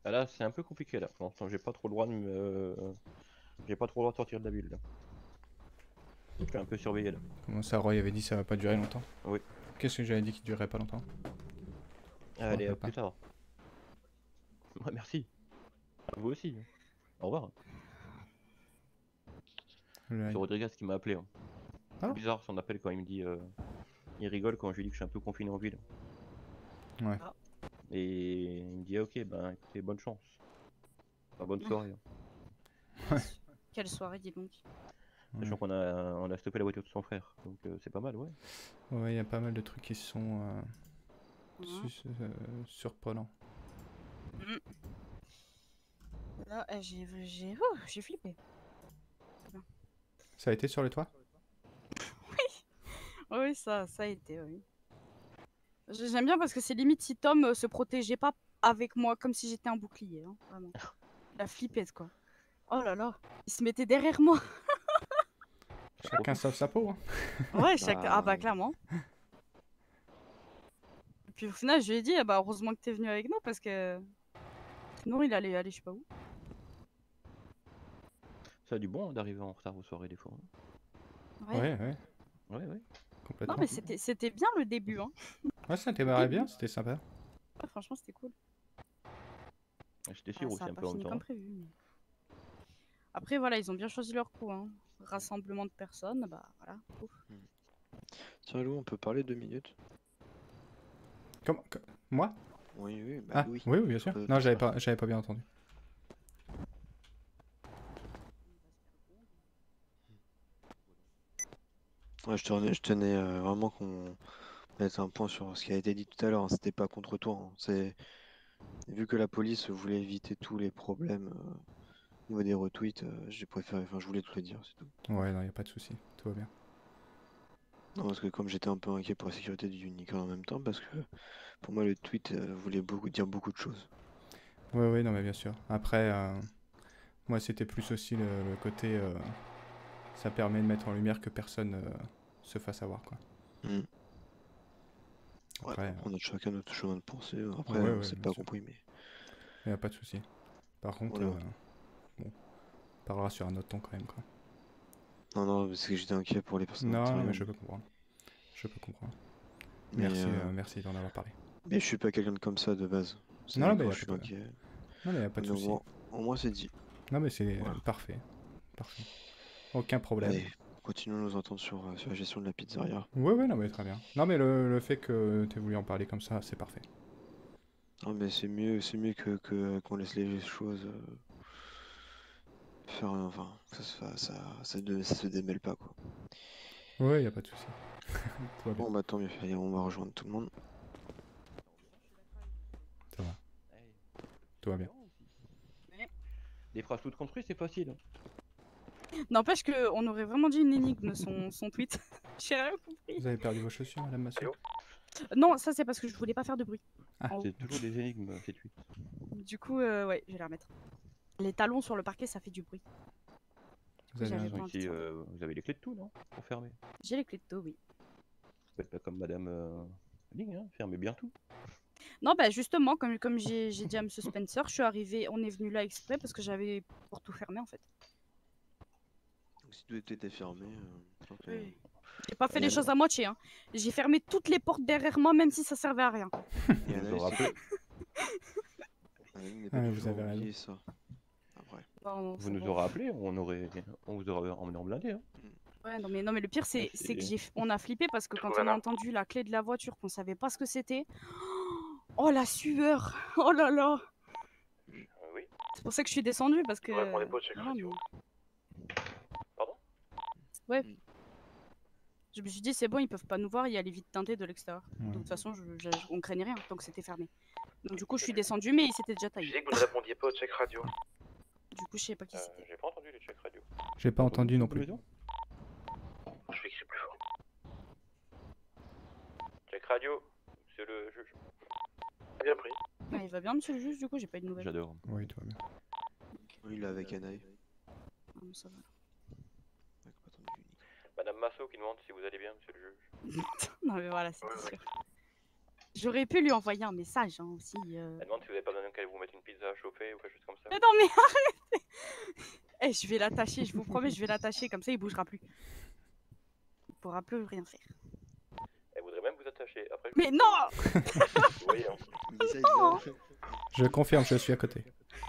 Ah, là, c'est un peu compliqué là. Pour l'instant, j'ai pas trop le droit de j'ai pas trop le droit de sortir de la ville là. Je suis un peu surveillé là. Comment ça, Roy avait dit ça va pas durer longtemps? Oui. Qu'est-ce que j'avais dit qui durerait pas longtemps? Je me Allez, à rappelle pas. plus tard. Ouais, merci. À vous aussi. Au revoir. C'est Le- Rodriguez qui m'a appelé, hein. Ah, Bizarre son appel quand il me dit. Il rigole quand je lui dis que je suis un peu confiné en ville. ouais. Ah, Et il me dit ok, ben écoutez, bonne chance. Enfin, bonne soirée, hein. quelle soirée, dis donc. Sachant on a stoppé la voiture de son frère. Donc c'est pas mal, ouais. Ouais, il y a pas mal de trucs qui sont Hein. surprenants. Mm. Là, j'ai flippé. Ça a été sur le toit? Oui, ça a été, oui. J'aime bien parce que c'est limite si Tom se protégeait pas avec moi, comme si j'étais un bouclier, hein, vraiment. La flippette, quoi. Oh là là, il se mettait derrière moi. Ça Chacun profite. sauve sa peau, hein. Ouais, ah Bah, bah clairement. Et puis au final, je lui ai dit, ah bah heureusement que t'es venu avec nous parce que sinon il allait aller je sais pas où. Ça a du bon, hein, d'arriver en retard aux soirées des fois, hein. Ouais. Ouais, ouais, Ouais, ouais. Non complètement. mais c'était bien le début, hein. Ouais, ça Le démarrait bien, début. c'était sympa. Ouais, franchement, c'était cool. J'étais Ah, sûr ça aussi a un pas peu en même fini temps, comme hein. prévu. Après voilà, ils ont bien choisi leur coup, hein. Rassemblement de personnes, bah voilà. Ouf. tiens, Lou, on peut parler 2 minutes? Comment? Moi? Oui, oui, bah Ah, oui. oui, oui, bien sûr. Pas Non, d'autre part. j'avais pas bien entendu. Ouais, je tenais vraiment qu'on mette un point sur ce qui a été dit tout à l'heure, hein. C'était pas contre toi, hein. Vu que la police voulait éviter tous les problèmes au niveau des retweets, j'ai préféré. Enfin, je voulais te le dire, c'est tout. Ouais, non, y a pas de souci, tout va bien. Non, parce que comme j'étais un peu inquiet pour la sécurité du Unicorn en même temps, parce que pour moi le tweet voulait dire beaucoup de choses. Ouais, ouais, non, mais bien sûr. Après, moi, c'était plus aussi le côté, ça permet de mettre en lumière que personne se fasse avoir, quoi. Hmm. Ouais, Après, après on a chacun notre chemin de pensée. Après, ouais, on ouais, s'est bien pas sûr. compris, mais Y a pas de souci. Par contre, voilà, voilà. bon, on parlera sur un autre ton quand même, quoi. Non, non, parce que j'étais inquiet pour les personnes à Non, non, l'intérieur, mais je peux comprendre. Je peux comprendre. mais, Merci d'en avoir parlé. mais je suis pas quelqu'un de comme ça de base. Non, non, C'est mais quand y a je pas suis de, inquiet. non, mais y a pas de Mais souci. au moins c'est dit. Non, mais c'est Voilà. parfait. Parfait. Aucun problème. Allez, continuons nos entendre sur la gestion de la pizzeria. Ouais, ouais, non, mais très bien. Non, mais le fait que tu aies voulu en parler comme ça, c'est parfait. Non, mais c'est mieux qu'on laisse les choses faire, enfin, que ça, ça se démêle pas, quoi. Ouais, y a pas de souci. Tout va bien. Bon, bah tant mieux. Allez, on va rejoindre tout le monde. Ça va. Hey, Tout va bien. différent aussi. Ouais. Des phrases toutes construites, c'est facile, hein. N'empêche qu'on aurait vraiment dit une énigme son tweet. J'ai rien compris. Vous avez perdu vos chaussures, madame Massot? Non, ça c'est parce que je voulais pas faire de bruit. Ah. En haut. C'est toujours des énigmes, ces tweets. Du coup, ouais, je vais la remettre. Les talons sur le parquet, ça fait du bruit. Vous avez J'avais un... pas envie Ici, de faire. vous avez les clés de tout, non? Pour fermer. J'ai les clés de dos, oui. Vous faites pas comme madame Ling, hein, fermez bien tout. Non, bah justement, comme j'ai dit à M. Spencer, je suis arrivée, on est venu là exprès parce que j'avais pour tout fermer en fait. Donc, si tout était fermé, ok. Oui. J'ai pas fait Et les choses à moitié, hein. J'ai fermé toutes les portes derrière moi, même si ça servait à rien. Et Vous nous Anaïs, aurez appelé, Anaïs n'est Ah, pas du vous genre avez à raison. oublier ça. Après. Pardon, vous c'est nous bon. aurez appelé, on vous aurait emmené en blindé, hein. Ouais, non, mais le pire, c'est que C'est- on a flippé parce que quand on a entendu la clé de la voiture, qu'on savait pas ce que c'était. Oh la sueur! Oh là là! Oui. C'est pour ça que je suis descendue parce que. Faudrait qu'on dépose chez Non, Radio. mais- Pardon? Ouais. Mm. Je me suis dit, c'est bon, ils peuvent pas nous voir, il y a les vitres teintées de l'extérieur. Ouais. Donc de toute façon, on craignait rien tant que c'était fermé. Donc du coup, je suis descendue, mais il s'était déjà Je taillé. disais que vous ne répondiez pas au check radio. Du coup, je sais pas qui c'était. J'ai pas entendu les checks radio. J'ai pas entendu non plus. Maison? Je vais écrire plus fort. Check radio, c'est le juge. Bien pris. Ouais, il va bien, monsieur le juge, du coup, j'ai pas eu de nouvelles. J'adore. Oui, tout va bien. Oui, il est avec Anaïs. Ah, mais ça va. Ouais, pas attendu l'unique. Madame Massot qui demande si vous allez bien, monsieur le juge. Non, mais voilà, c'était Ouais, sûr. J'aurais pu lui envoyer un message hein, aussi. Elle demande si vous avez pas besoin qu'elle vous mette une pizza chauffée ou quelque chose comme ça. Mais non, mais arrêtez. Eh, je vais l'attacher, je vous promets, je vais l'attacher, comme ça il bougera plus. Il pourra plus rien faire. Elle voudrait même vous attacher. Après, Mais non. vous voyez, hein. Je confirme, je suis à côté.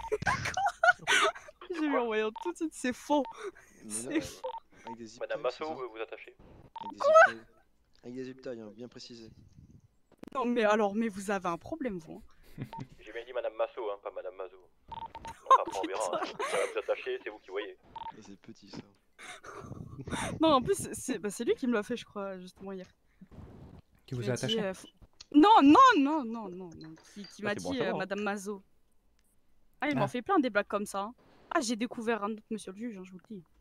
Je vais lui envoyer tout de suite, c'est faux. Mais C'est non, faux. avec des zip Madame ties, c'est Masso ça veut vous attacher. Avec des zip ties, hein, bien précisé. Non, mais alors, mais vous avez un problème, vous. Hein. J'ai bien dit Madame Masso, hein, pas Madame Mazo. Bon, après on verra. Hein. Si elle va vous attacher, c'est vous qui voyez. Et c'est petit ça. Non, en plus, c'est lui qui me l'a fait, je crois, justement hier. Qui vous Il a m'a dit, attaché Non. Qui Ah, m'a c'est bon à dit savoir. Madame Mazo. Ah, il Ah. m'en fait plein des blagues comme ça. Hein. Ah, j'ai découvert un autre monsieur le juge, hein, je vous le dis.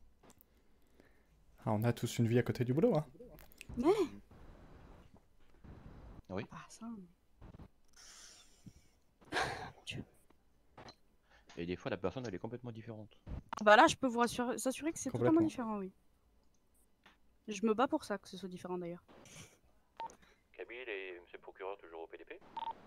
Ah, on a tous une vie à côté du boulot, hein. Ah, ça. Et des fois, la personne, elle est complètement différente. Ah bah là, je peux vous s'assurer que c'est totalement Complètement. différent, oui. Je me bats pour ça, que ce soit différent d'ailleurs. Kabyle et monsieur le procureur toujours au PDP.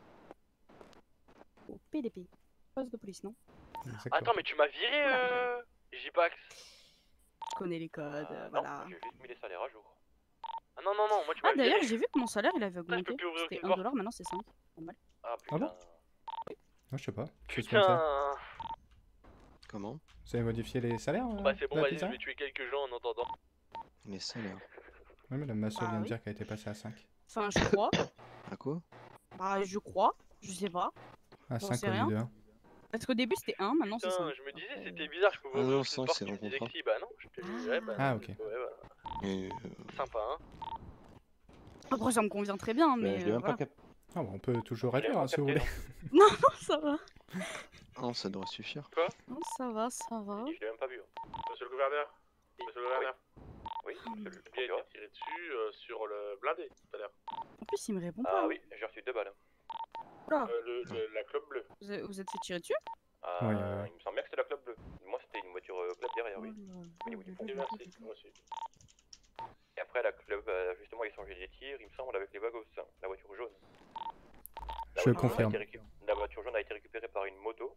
Au PDP. Poste de police, non? Exactement. Attends, mais tu m'as viré, J-Pax. Je connais les codes, Non, voilà. j'ai juste mis les salaires à jour. Ah non, moi tu m'as Ah, d'ailleurs, viré. j'ai vu que mon salaire il avait je peux augmenté. plus ouvrir C'était aucune 1 $, maintenant c'est 5. Normal. Ah Ah putain. bon Non, je sais pas. Je suis comme ça. Putain. Comment Vous avez modifié les salaires Bah c'est bon, de la vas-y, je pizza vais tuer quelques gens en entendant. Les salaires. Ouais, Madame Masso Ah vient de oui. dire qu'elle était passée à 5. Enfin, je crois. À quoi Bah, je crois. Je sais pas. À J'en 5 sais au lieu rien. de 1. Parce qu'au début c'était 1, maintenant c'est 5. Putain, je me disais, c'était bizarre, je pouvais Ah ouvrir non, aucune 5, porte, c'est tu me dans le disais que contrat. si, bah non, je te disais, bah Ah, non, ok. ouais, bah, Et sympa, hein. Après, ça me convient très bien, Ben, mais je l'ai même voilà. pas capté. Ah, bah, on peut toujours Je l'ai réduire même hein, pas si vous capté, voulez. non. Non, ça va. non, ça devrait suffire. Non, ça va, ça va. Je l'ai même pas vu. Hein. Monsieur le gouverneur. Monsieur le gouverneur. Oui, monsieur le Il a procureur. été tiré dessus sur le blindé tout à l'heure. En plus, il me répond pas. Ah hein. oui, j'ai reçu 2 balles. Oula. La club bleue. Vous êtes fait tirer dessus? Ah, Ouais, il me semble bien que c'était la club bleue. Moi, c'était une voiture club derrière, oui. Au niveau du fond. Et merci, moi aussi. Et après, la club a justement échangé des tirs, il me semble, avec les Vagos, la voiture jaune. La Je voiture jaune a confirme. été la voiture jaune a été récupérée par une moto.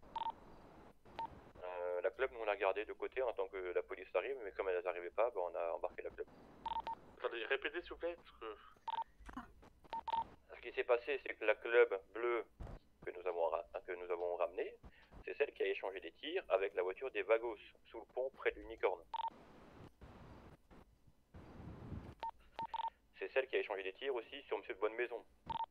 La club, nous, on l'a gardée de côté en tant que la police arrive, mais comme elle n'arrivait pas, bah, on a embarqué la club. Attendez, répétez s'il vous plaît, parce que... Ce qui s'est passé, c'est que la club bleue que nous avons ramenée, c'est celle qui a échangé des tirs avec la voiture des Vagos, sous le pont près de l'Unicorne. C'est celle qui a échangé des tirs aussi sur Monsieur de Bonne Maison.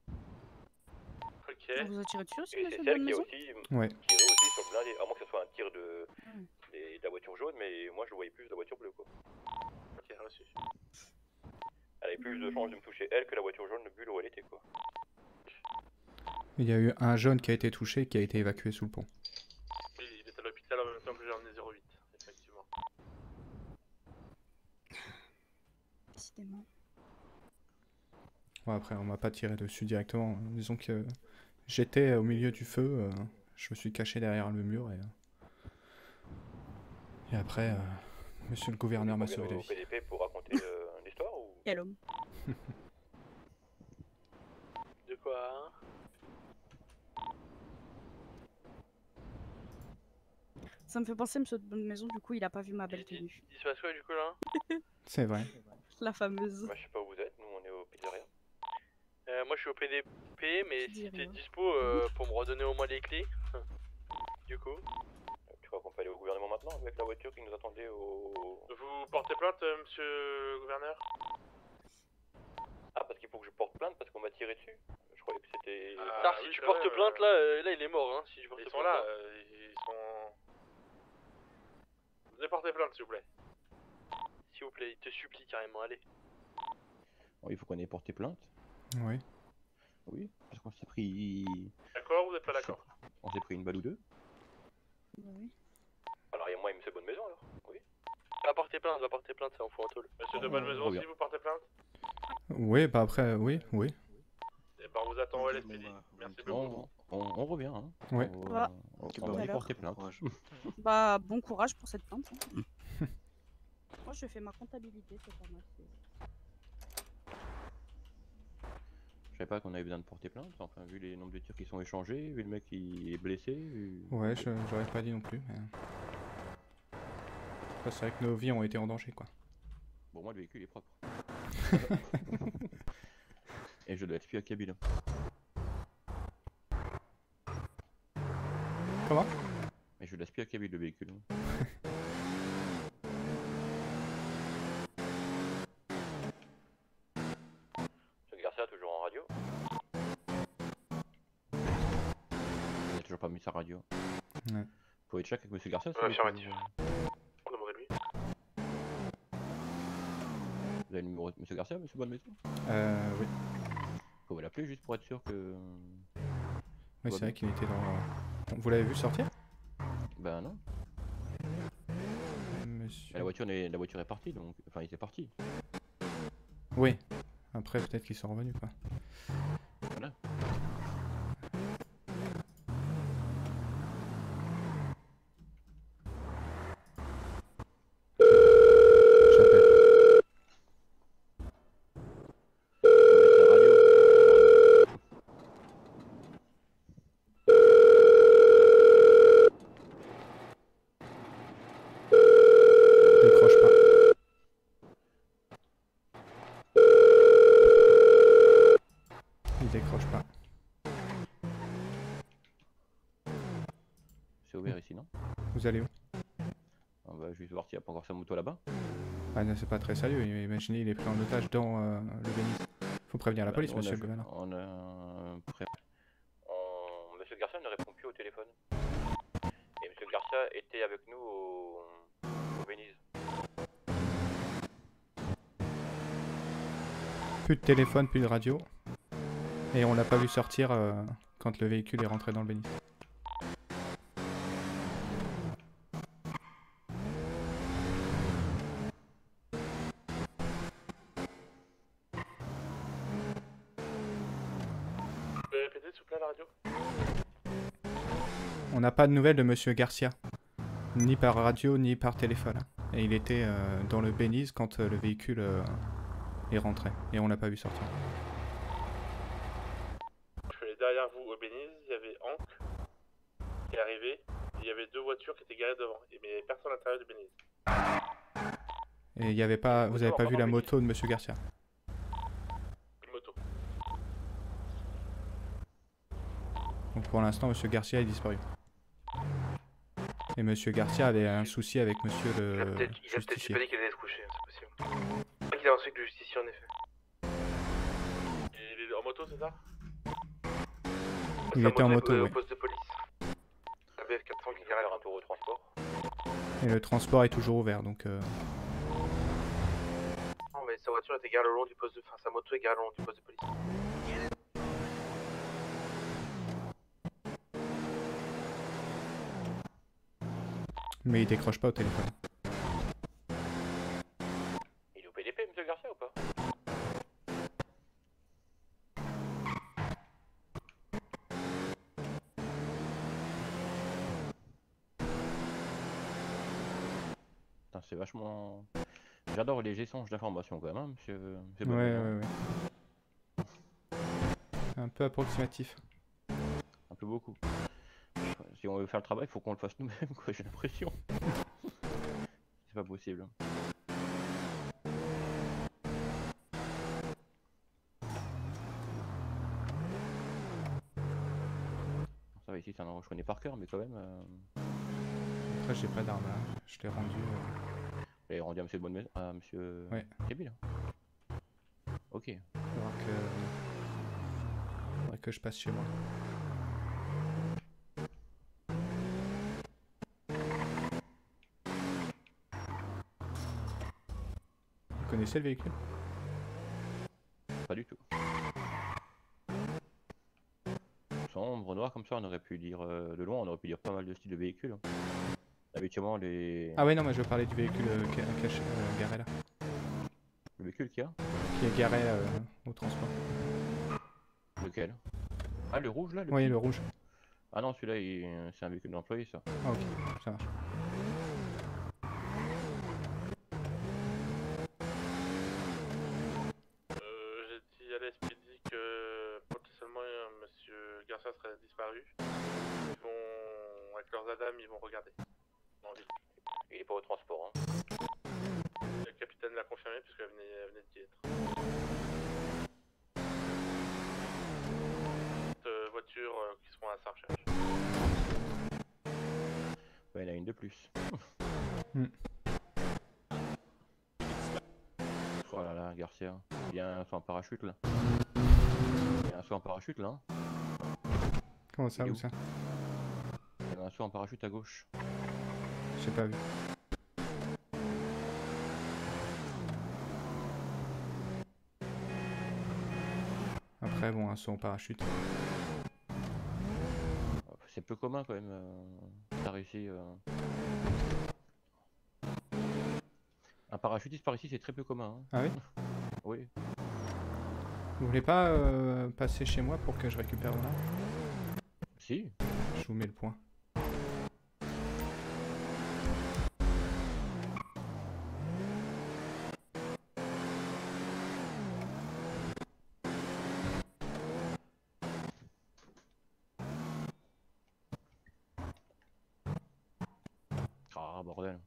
Ok. On vous a tiré dessus aussi, Et monsieur c'est de celle bonne qui a maison? aussi Ouais. tiré aussi sur le blindé. À moins que ce soit un tir de la voiture jaune, mais moi je le voyais plus de la voiture bleue quoi. Ok, reçu. Elle avait plus de chances de me toucher elle que la voiture jaune de bulle où elle était quoi. Il y a eu un jaune qui a été touché et qui a été évacué sous le pont. Oui, il est à l'hôpital en même temps que j'ai emmené 08, effectivement. Décidément. Bon, après, on m'a pas tiré dessus directement. Disons que j'étais au milieu du feu, je me suis caché derrière le mur et après, monsieur le gouverneur m'a sauvé la au vie. PDP pour raconter une histoire ou... Quel homme. De quoi hein? Ça me fait penser, monsieur de bonne maison, du coup, il a pas vu ma belle tenue. Il se passe quoi du coup là? C'est vrai. La fameuse. Moi je sais pas où vous êtes, nous on est au pizzeria. Moi je suis au PDP, mais Je si dis t'es rien. dispo pour me redonner au moins les clés, du coup. Tu crois qu'on peut aller au gouvernement maintenant avec la voiture qui nous attendait au... Vous portez plainte, monsieur le gouverneur? Ah parce qu'il faut que je porte plainte parce qu'on m'a tiré dessus. Je croyais que c'était... Tard, si oui, tu c'est portes vrai, plainte là il est mort hein, si je porte Ils plainte. sont là, ils sont... Venez porter plainte s'il vous plaît. S'il vous plaît, il te supplie carrément, allez. Bon, il faut qu'on ait porté plainte. Oui. Oui, parce qu'on s'est pris... D'accord ou vous n'êtes pas d'accord? On s'est pris une balle ou deux. Bah oui. Alors il y a moi et monsieur Bonne Maison alors. Oui. Va porter plainte, ça en fout un tôle. Monsieur de bonne maison Reviens. aussi, vous portez plainte? Oui, bah après, oui. Eh ben on vous attend au LSPD. Bon, bah, Merci on- beaucoup. On revient hein. Ouais. On, Voilà. Ok, on bah, va aller alors. porter plainte. Courage. Bah, bon courage pour cette plainte. hein. Moi, je fais ma comptabilité, c'est pas mal. savais pas qu'on avait besoin de porter plainte, enfin vu les nombres de tirs qui sont échangés, vu le mec qui est blessé. Ouais, j'aurais pas dit non plus, mais... Enfin, c'est vrai que nos vies ont été en danger, quoi. Bon, moi le véhicule est propre. Et je dois être plus à Kabyle. Comment? Et je laisse plus à Kabyle le véhicule. Monsieur Garcia toujours en radio? Il a toujours pas mis sa radio. Ouais. Vous pouvez check avec Monsieur Garcia? Affirmatif. On demandait lui. Vous avez le numéro de Monsieur Garcia, Monsieur Bonne-Maison? Oui. Faut vous l'appeler juste pour être sûr que... Ouais, c'est vrai qu'il était dans... Vous l'avez vu sortir? Ben non. Monsieur... La voiture est partie, donc... Enfin, il était parti. Oui. Après, peut-être qu'ils sont revenus, quoi. Voilà. J'appelle. Décroche pas. Il décroche pas. C'est ouvert ici, non? Vous allez où? Ah bah, je vais voir s'il n'y a pas encore sa moto là-bas. Ah non, c'est pas très sérieux. Imaginez, il est pris en otage dans le Bénis. Faut prévenir la police, Nous, monsieur le gouverneur. Monsieur Garcia ne répond plus au téléphone. Et Monsieur Garcia était avec nous au Venise. Plus de téléphone, plus de radio. Et on l'a pas vu sortir quand le véhicule est rentré dans le Bénis. Vous pouvez répéter s'il vous plaît la radio? On n'a pas de nouvelles de monsieur Garcia. Ni par radio, ni par téléphone. Et il était dans le Bénis quand le véhicule est rentré. Et on l'a pas vu sortir. Je suis allé derrière vous au Béniz, il y avait Hank qui est arrivé, et il y avait deux voitures qui étaient garées devant, mais il n'y avait personne à l'intérieur du Béniz. Et il y avait pas, vous avez pas vu la moto de monsieur Garcia? Une moto. Donc pour l'instant, monsieur Garcia est disparu. Et monsieur Garcia avait un souci avec monsieur Il a le peut-être justicier. pas dit qu'il allait se coucher, c'est possible. Je crois qu'il a un truc de justicier en effet. Il est en moto, c'est ça? Il était en moto, au oui. poste de police. La BF400 qui garde un tour au transport. Et le transport est toujours ouvert, donc... Non mais sa voiture était garée le long du poste de... Enfin sa moto est garée le long du poste de police. Mais il décroche pas au téléphone. Il est au PDP, Monsieur Garcia, ou pas? Putain, c'est vachement... J'adore les échanges d'informations quand même, hein, monsieur Ouais, Bonneman. ouais, ouais. Un peu approximatif. Un peu beaucoup. Si on veut faire le travail, faut qu'on le fasse nous-mêmes, quoi, j'ai l'impression. C'est pas possible. Ça va, ici c'est un endroit que je connais par cœur, mais quand même... Après, j'ai pas d'arme là. Je l'ai rendu... Et rendu à monsieur de Bonne Maison, à monsieur... Ouais. Kabyle. Ok. Faudra que je passe chez moi. Vous connaissez le véhicule? Pas du tout. Sombre, noir comme ça, on aurait pu dire... de loin, on aurait pu dire pas mal de styles de véhicules. Hein. Habituellement, les... Ah ouais, non, mais je parlais du véhicule garé là. Le véhicule qu'il y a? Qui est garé au transport. Lequel? Ah, le rouge là? Oui, petit le rouge. Ah non, celui-là, c'est un véhicule d'employé, ça. Ah ok, ça marche. J'ai dit à l'SPD que avec leurs adames, ils vont regarder. Dans la ville. Il est pas au transport. Hein. Le capitaine l'a confirmé puisqu'elle venait d'y être. Voitures qui seront à sa recherche. Ouais, il y en a une de plus. Oh là là, Garcia. Il y a un saut en parachute là. Il y a un saut en parachute là. Hein. Comment ça, où ça? Il y a un saut en parachute à gauche. J'ai pas vu. Après, bon, un saut en parachute. C'est peu commun quand même. T'as réussi. Un parachutiste par ici, c'est très peu commun. Hein. Ah oui? Oui. Vous voulez pas passer chez moi pour que je récupère mon arme? Si. Je vous mets le point. Ah, bordel.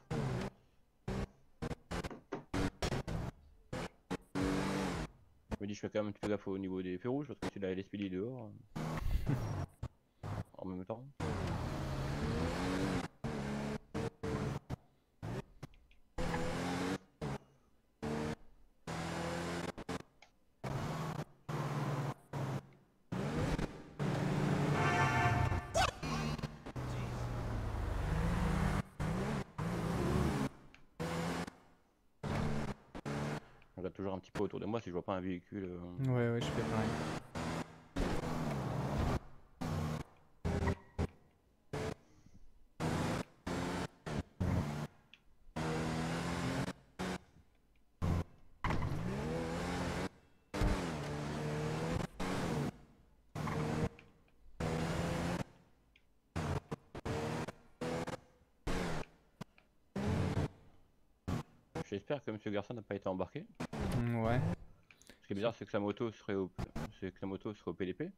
Je me dis, je fais quand même un petit peu gaffe au niveau des feux rouges parce que c'est la LSPD dehors. En même temps. Je regarde toujours un petit peu autour de moi si je vois pas un véhicule. Ouais, je fais pareil. J'espère que Monsieur Garçon n'a pas été embarqué. Ouais. Ce qui est bizarre, c'est que la moto serait au PDP.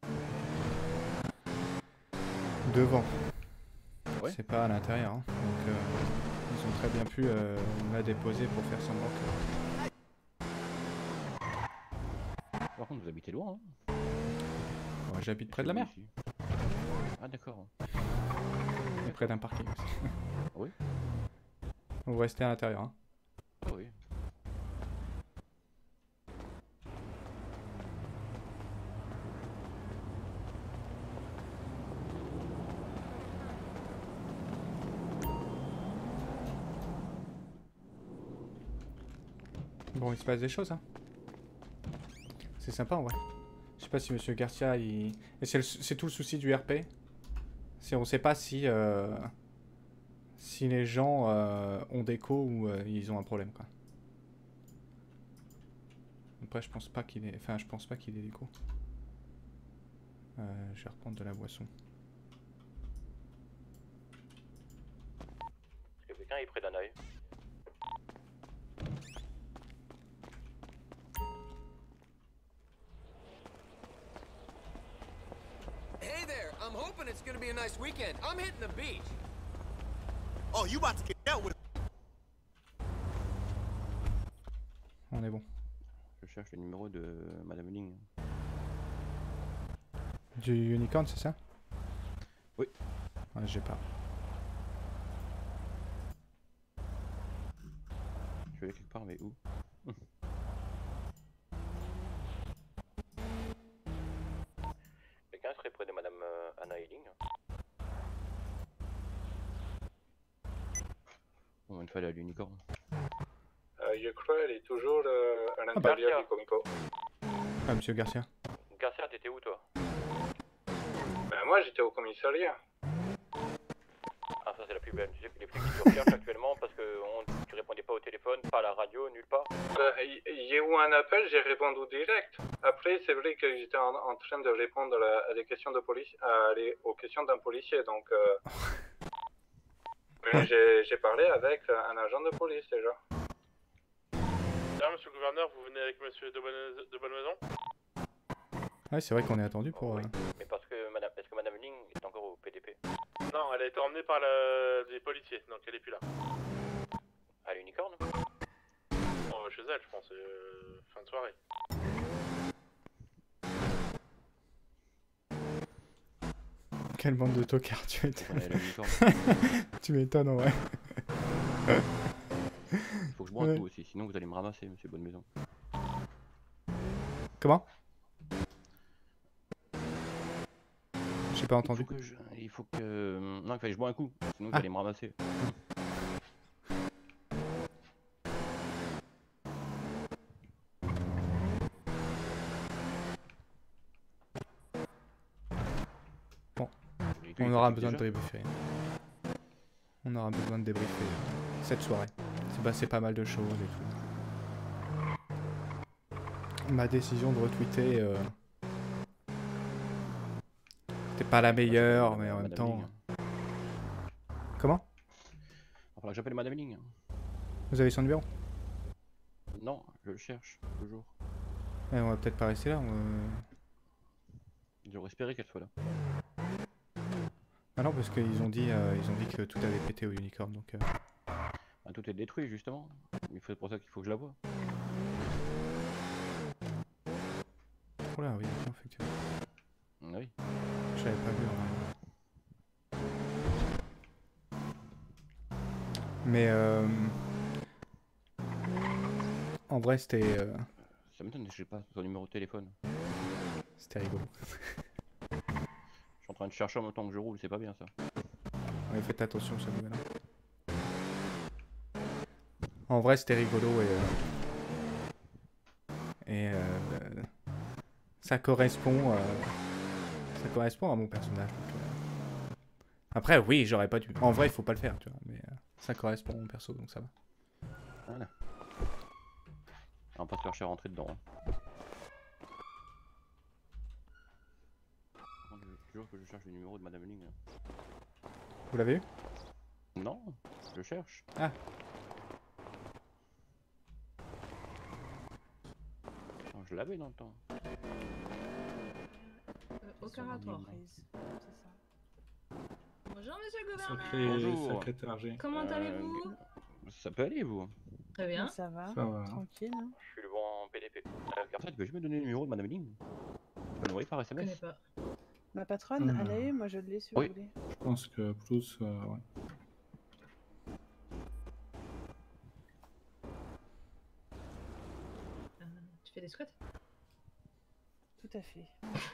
Devant. Ouais. C'est pas à l'intérieur. Hein. Donc ils ont très bien pu la déposer pour faire semblant que... Par contre, vous habitez loin. Hein. Ouais, j'habite près de la mer. Ici. Ah d'accord. Et près d'un parking aussi. Oui. Vous restez à l'intérieur. Hein. Ah oui. Bon, il se passe des choses, hein. C'est sympa en vrai. Je sais pas si Monsieur Garcia, il... Et c'est tout le souci du RP. C'est on sait pas si si les gens ont d'écho ou ils ont un problème, quoi. Après, je pense pas qu'il ait... Enfin, je pense pas qu'il ait d'écho. Je vais reprendre de la boisson. Est-ce que quelqu'un est près d'un œil? Hey there, I'm hoping it's gonna be a nice weekend. I'm hitting the beach. Oh, you about to get dealt with. On est bon. Je cherche le numéro de Madame Ling. Du unicorn, c'est ça? Oui. Ouais, j'ai pas. Je vais aller quelque part, mais où? Quelqu'un serait près de Madame Anna Eiling? Bon, une fois elle a l'unicorne. Yukra, elle est toujours à bah. l'intérieur du Comico. Ah, Monsieur Garcia. Garcia, t'étais où toi? Ben, moi, j'étais au commissariat. Ah, ça c'est la plus belle. Tu sais que les flics qui te recherchent actuellement parce que tu répondais pas au téléphone, pas à la radio, nulle part. Il y a eu un appel, j'ai répondu direct. Après, c'est vrai que j'étais en train de répondre à des questions de police, aux questions d'un policier, donc. Mais j'ai parlé avec un agent de police déjà. Monsieur le gouverneur, vous venez avec monsieur de bonne maison? Ouais, c'est vrai qu'on est attendu pour... Oui, mais parce que Madame... Est-ce que Madame Ling est encore au PDP? Non, elle a été emmenée par les policiers, donc elle est plus là. À l'unicorne? Oh, chez elle, je pense, fin de soirée. Quelle bande de tocards, tu m'étonnes. Ouais, l'unicorne. Tu m'étonnes, en vrai. Il faut que je bois un Ouais. coup aussi, sinon vous allez me ramasser, monsieur Bonne Maison. Comment? J'ai pas Il entendu. faut que je... Il faut que... Non, il fallait que je bois un coup, sinon vous Ah. allez me ramasser. Bon. Le véhicule, On il aura trafique besoin de déjà. débriefer. On aura besoin de débriefer cette soirée. C'est passé pas mal de choses et tout. Ma décision de retweeter c'était pas la meilleure, mais en même Madame temps. Ling. Comment? Il va falloir que j'appelle Madame Ling. Vous avez son numéro? Non, je le cherche, toujours. Eh, on va peut-être pas rester là. J'aurais espéré qu'elle soit là. Ah non, parce qu'ils ont dit que tout avait pété au unicorn, donc. Ah, tout est détruit, justement. C'est pour ça qu'il faut que je la voie. Oh là, oui, d'accord, effectivement. Oui. Je l'avais pas vu en vrai. Mais en vrai, c'était Ça m'étonne que j'ai pas son numéro de téléphone. c'était rigolo. Je suis en train de chercher en même temps que je roule, c'est pas bien ça. Ouais, faites attention sur ce là. En vrai, c'était rigolo et ça correspond à mon personnage. Donc, après, oui, j'aurais pas dû. En vrai, il faut pas le faire, tu vois. Mais ça correspond à mon perso, donc ça va. Voilà. On va pas se faire rentrer dedans. Hein. Par contre, je jure que je cherche le numéro de Madame Ling. Vous l'avez eu? Non, je cherche. Ah. Non, je l'avais dans le temps. Opératoire. C'est ça. Bonjour monsieur le gouverneur. Bonjour. Secrétaire G. Comment allez-vous? Ça peut aller, vous? Très bien. Ça va, Ça va. tranquille. Hein. Je suis le bon PDP. Garcia, tu peux juste me donner le numéro de Madame Ling? Tu peux l'envoyer par Je connais SMS? pas. Ma patronne, Hmm. elle a eu, moi je l'ai si Oui. vous voulez. Je pense que plus, ouais. Tu fais des squats? Tout à fait.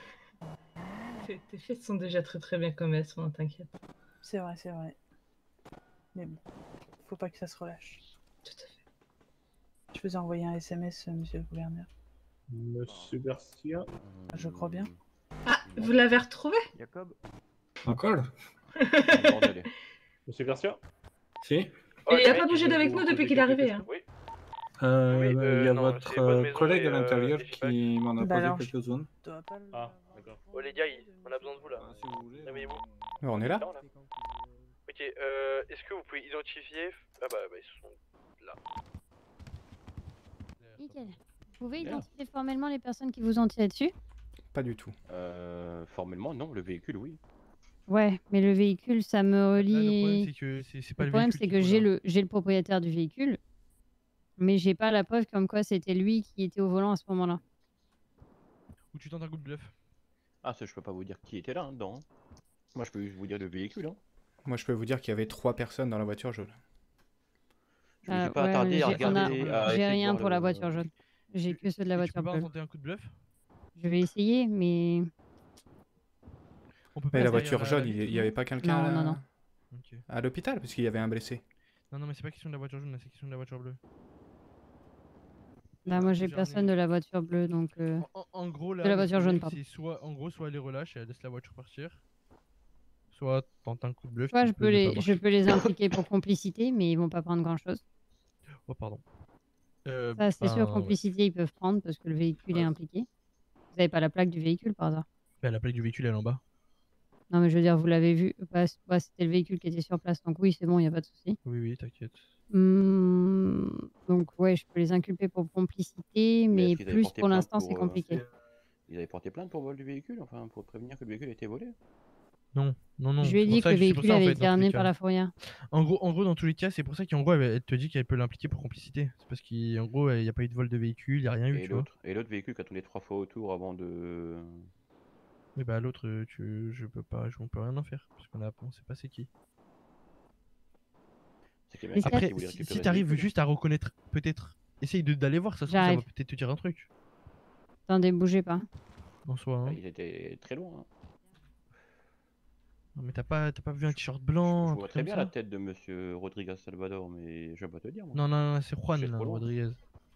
Tes fêtes sont déjà très bien comme elles sont, hein, t'inquiète. C'est vrai, c'est vrai. Mais bon, faut pas que ça se relâche. Tout à fait. Je vous ai envoyé un SMS, monsieur le gouverneur. Monsieur Garcia. Je crois bien. Ah, vous l'avez retrouvé? Jacob? Encore? Ah, bordel. Monsieur Garcia? Si. Et il a pas bougé d'avec nous depuis qu'il est arrivé. Hein. Oui. Il y a non, votre c'est Bonne Maison collègue et, à l'intérieur et Chipac. qui m'en a Bah posé alors, quelques-unes. Dois pas le- Ah, d'accord. Oh les gars, on a besoin de vous là. Si vous voulez. Réveillez-vous. On est là? Non, là. Ok, est-ce que vous pouvez identifier... Ah bah ils sont là. Nickel. Vous pouvez Bien. identifier formellement les personnes qui vous ont tiré dessus? Pas du tout. Formellement, non, le véhicule, oui. Ouais, mais le véhicule, ça me Là, le problème, relie. c'est que c'est pas Le le problème, véhicule c'est qu'il que faut, là. j'ai le propriétaire du véhicule, mais j'ai pas la preuve comme quoi c'était lui qui était au volant à ce moment-là. Ou tu tentes un coup de bluff. Ah, ça, je peux pas vous dire qui était là, hein, dedans. Hein. Moi, je peux juste vous dire le véhicule. Hein. Moi, je peux vous dire qu'il y avait 3 personnes dans la voiture jaune. Je me suis pas Ouais, attardé à j'ai regarder. à j'ai essayer de rien voir pour la le- voiture jaune. J'ai que ceux de la Et tu peux voiture pas bleue. tenter un coup de bluff? Je vais essayer, mais On peut Mais pas la derrière voiture jaune, vitre, il y avait pas quelqu'un Non, non, non. Ok. à l'hôpital parce qu'il y avait un blessé. Non, mais c'est pas question de la voiture jaune, là, c'est question de la voiture bleue. là, moi, j'ai J'ai personne un- de la voiture bleue, donc En gros, là, de la le voiture jaune, problème, c'est soit elle les relâche et elle laisse la voiture partir, soit tente un coup de bluff. soit qui je peut peux ne pas je marcher. peux les impliquer pour complicité, mais ils vont pas prendre grand-chose. Oh, pardon. Ça, c'est sûr, Ouais. complicité, ils peuvent prendre parce que le véhicule est impliqué. Vous avez pas la plaque du véhicule par hasard? Bah, la plaque du véhicule, elle est en bas. Non, mais je veux dire, vous l'avez vu. Bah, c'était le véhicule qui était sur place, donc oui, c'est bon, il n'y a pas de souci. Oui, t'inquiète. Donc, ouais, je peux les inculper pour complicité, mais est-ce qu'ils avaient plus porté pour plainte l'instant, c'est pour, compliqué. Ils avaient porté plainte pour vol du véhicule, enfin pour prévenir que le véhicule était volé. Non, non, non. Je lui ai c'est dit pour que ça le c'est pour véhicule ça, en avait fait, été dans tous les ramené cas. par la fourrière. En gros, dans tous les cas, c'est pour ça qu'en gros, elle te dit qu'elle peut l'impliquer pour complicité. C'est parce qu'en gros, il n'y a pas eu de vol de véhicule, il n'y a rien eu, tu vois. Et l'autre véhicule qui a tourné 3 fois autour avant de. Mais bah l'autre, on peut rien en faire parce on sait pas c'est qui. C'est que les mecs Après, qui voulaient si récupérer le t'arrives véhicule. juste à reconnaître, peut-être, essaye d'aller voir, ça se trouve, ça va J'arrive. peut-être te dire un truc. Attendez, bougez pas. En soi, hein. Il était très loin. Hein. Non, mais t'as pas vu un t-shirt Je blanc, un vois truc très comme bien ça? la tête de monsieur Rodriguez Salvador, mais je vais pas te dire. Moi. Non, non, non, c'est Je Juan, suis là, trop loin. Rodriguez.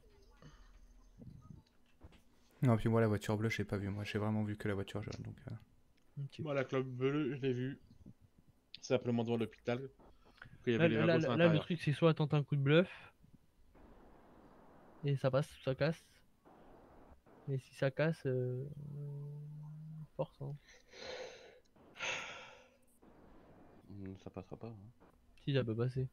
Non, puis moi, la voiture bleue, j'ai pas vu. Moi, j'ai vraiment vu que la voiture jaune. Donc, Moi, la clope bleue, je l'ai vue. Simplement devant l'hôpital. Il y Là, avait les là, wagons à là, le l'intérieur. truc, c'est soit tente un coup de bluff, et ça passe, ça casse. Et si ça casse, force, hein. Ça passera pas. Hein. Si, ça peut passer.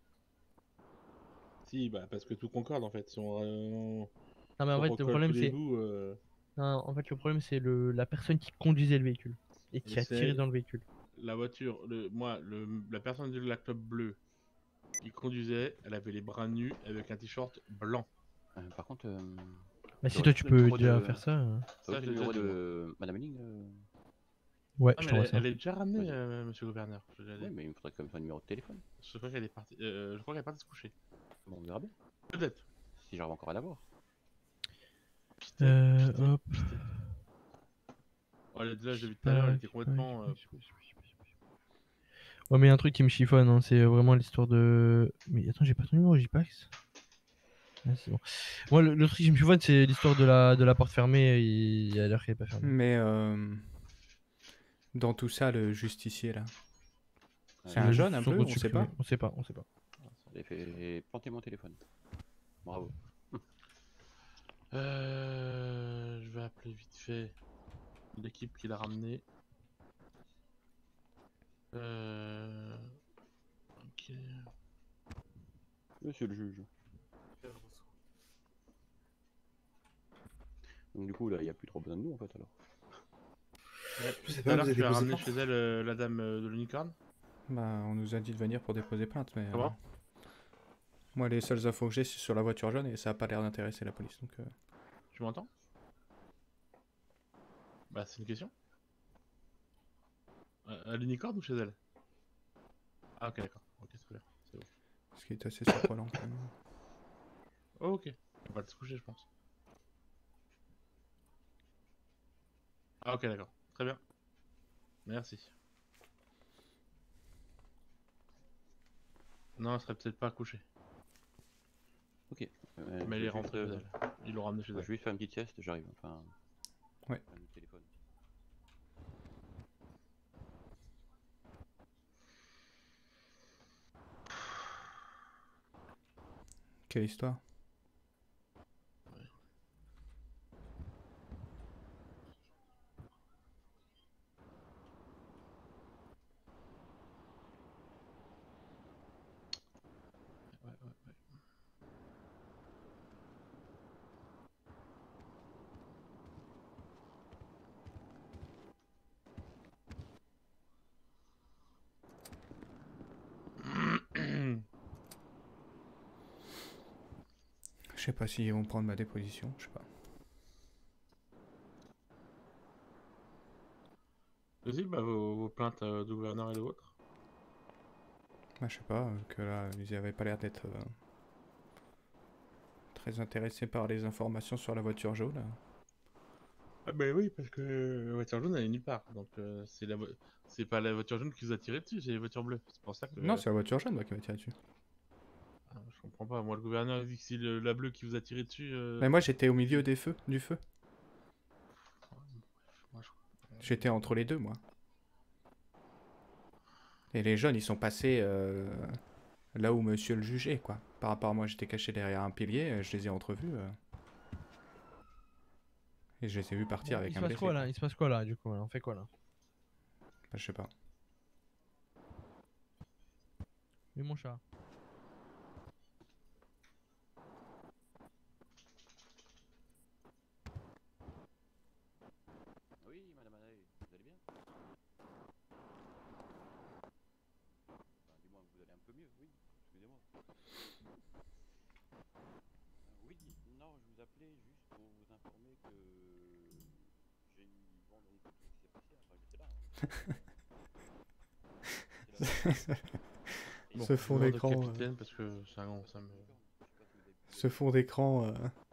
Si, bah parce que tout concorde en fait. Si on, Non, mais en si on fait, le recolle problème, tous les c'est. bouts, Non, en fait, le problème, c'est la personne qui conduisait le véhicule et qui Mais a tiré c'est- dans le véhicule. la voiture, la personne de la clope bleue qui conduisait, elle avait les bras nus avec un t-shirt blanc. Par contre. Bah, si toi, tu peux déjà faire ça. Ça, le j'ai numéro déjà dit, de Madame Henning Ouais, Ah, je mais t'envoie ça. elle est déjà ramenée, monsieur le gouverneur. je l'ai déjà Oui, dit. mais il me faudrait quand même son numéro de téléphone. Je crois qu'elle est partie. Je crois qu'elle est partie se coucher. Bon, on verra bien. Peut-être. Si j'arrive encore à l'avoir. Hop. Oh, elle est là, j'ai vu tout à l'heure, elle était complètement. Ouais, mais il y a un truc qui me chiffonne, hein, c'est vraiment l'histoire de. Mais attends, j'ai pas ton numéro, J-Pax. Ah, c'est bon. Moi, le truc qui me chiffonne, c'est l'histoire de la porte fermée. Il a l'air qu'elle est pas fermée. Mais dans tout ça, le justicier là, c'est un Le jaune, un son bleu, on sait supprimé. pas. On sait pas, on sait pas. J'ai fait planter mon téléphone. Bravo. Je vais appeler vite fait l'équipe qui l'a ramené. Ok. Monsieur le juge. Donc du coup là, il n'y a plus trop besoin de nous en fait alors. Je sais pas, tout à l'heure, tu as ramené chez elle la dame de l'unicorne. Bah, on nous a dit de venir pour déposer plainte, mais. Comment Moi, les seules infos que j'ai, c'est sur la voiture jaune et ça a pas l'air d'intéresser la police. Donc, Tu m'entends? Bah, c'est une question. À l'unicorne ou chez elle? Ah, ok, d'accord. Ok, c'est bien. C'est bon. Ce qui est assez surprenant quand même. Oh, ok. Elle va se coucher, je pense. Ah, ok, d'accord. Très bien. Merci. Non, elle serait peut-être pas couchée. Ok. Mais elle est rentrée chez elle. Ils l'ont ramenée chez elle. Je vais juste faire une petite sieste, j'arrive. Enfin. Ouais. Le téléphone. Quelle histoire? Je sais pas s'ils vont prendre ma déposition, je sais pas. Vas-y, bah, vos plaintes du gouverneur et de vôtres. Bah, je sais pas, que là, ils avaient pas l'air d'être très intéressés par les informations sur la voiture jaune. Ah bah oui, parce que la voiture jaune elle est nulle part. Donc c'est pas la voiture jaune qui vous a tiré dessus, c'est la voiture bleue. C'est pour ça que. Non, c'est la voiture jaune moi, qui m'a tiré dessus. Ah, je comprends pas. Moi, le gouverneur a dit que c'est la bleue qui vous a tiré dessus. Mais moi, j'étais au milieu du feu. Moi, J'étais entre les deux, moi. Et les jeunes, ils sont passés là où monsieur le juge est, quoi. Par rapport à moi, j'étais caché derrière un pilier, je les ai entrevus. Et je les ai vus partir avec un blessé. Il se passe quoi là, du coup? On fait quoi là? Bah, je sais pas. Oui, mon chat. Oui, madame Anaï, vous allez bien? Oui, non, je vous appelais juste pour vous informer que j'ai eu vent de tout ce qui s'est passé. Enfin, j'étais là. Bon, ce fond d'écran. Capitaine, parce que ça me... Ce fond d'écran.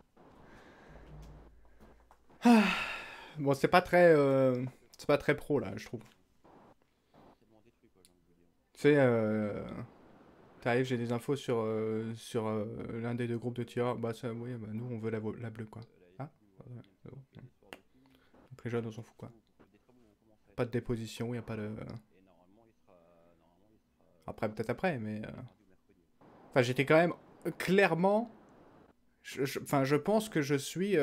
Ah. Bon, c'est pas très pro là, je trouve. Tu sais, t'arrives, j'ai des infos sur l'un des deux groupes de tireurs. Bah ça, oui, bah, nous on veut la bleue quoi. Ah, ouais, c'est bon. Donc les jeunes on s'en fout quoi. Pas de déposition, y a pas de. Après peut-être après, mais. Enfin j'étais quand même clairement. Enfin je pense que je suis.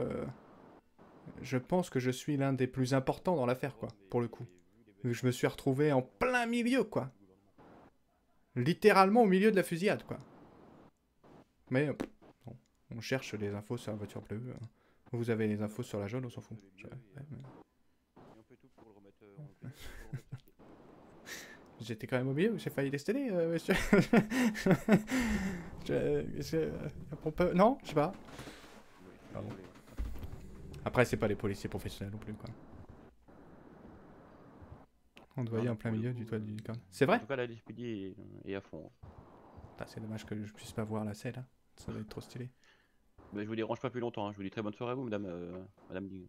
Je pense que je suis l'un des plus importants dans l'affaire, quoi, pour le coup. Je me suis retrouvé en plein milieu, quoi. Littéralement au milieu de la fusillade, quoi. Mais, bon, on cherche les infos sur la voiture bleue. Vous avez les infos sur la jaune, on s'en fout. J'étais quand même au milieu, j'ai failli désteller, monsieur. Non, je sais pas. Pardon. Après, c'est pas les policiers professionnels non plus, quoi. On te voyait en plein milieu du toit du corps. C'est vrai? En tout cas, la LSPD est à fond. Ah, c'est dommage que je puisse pas voir la scène, hein. Ça doit être trop stylé. Mais je vous dérange pas plus longtemps, hein. Je vous dis très bonne soirée à vous, madame, madame Dig.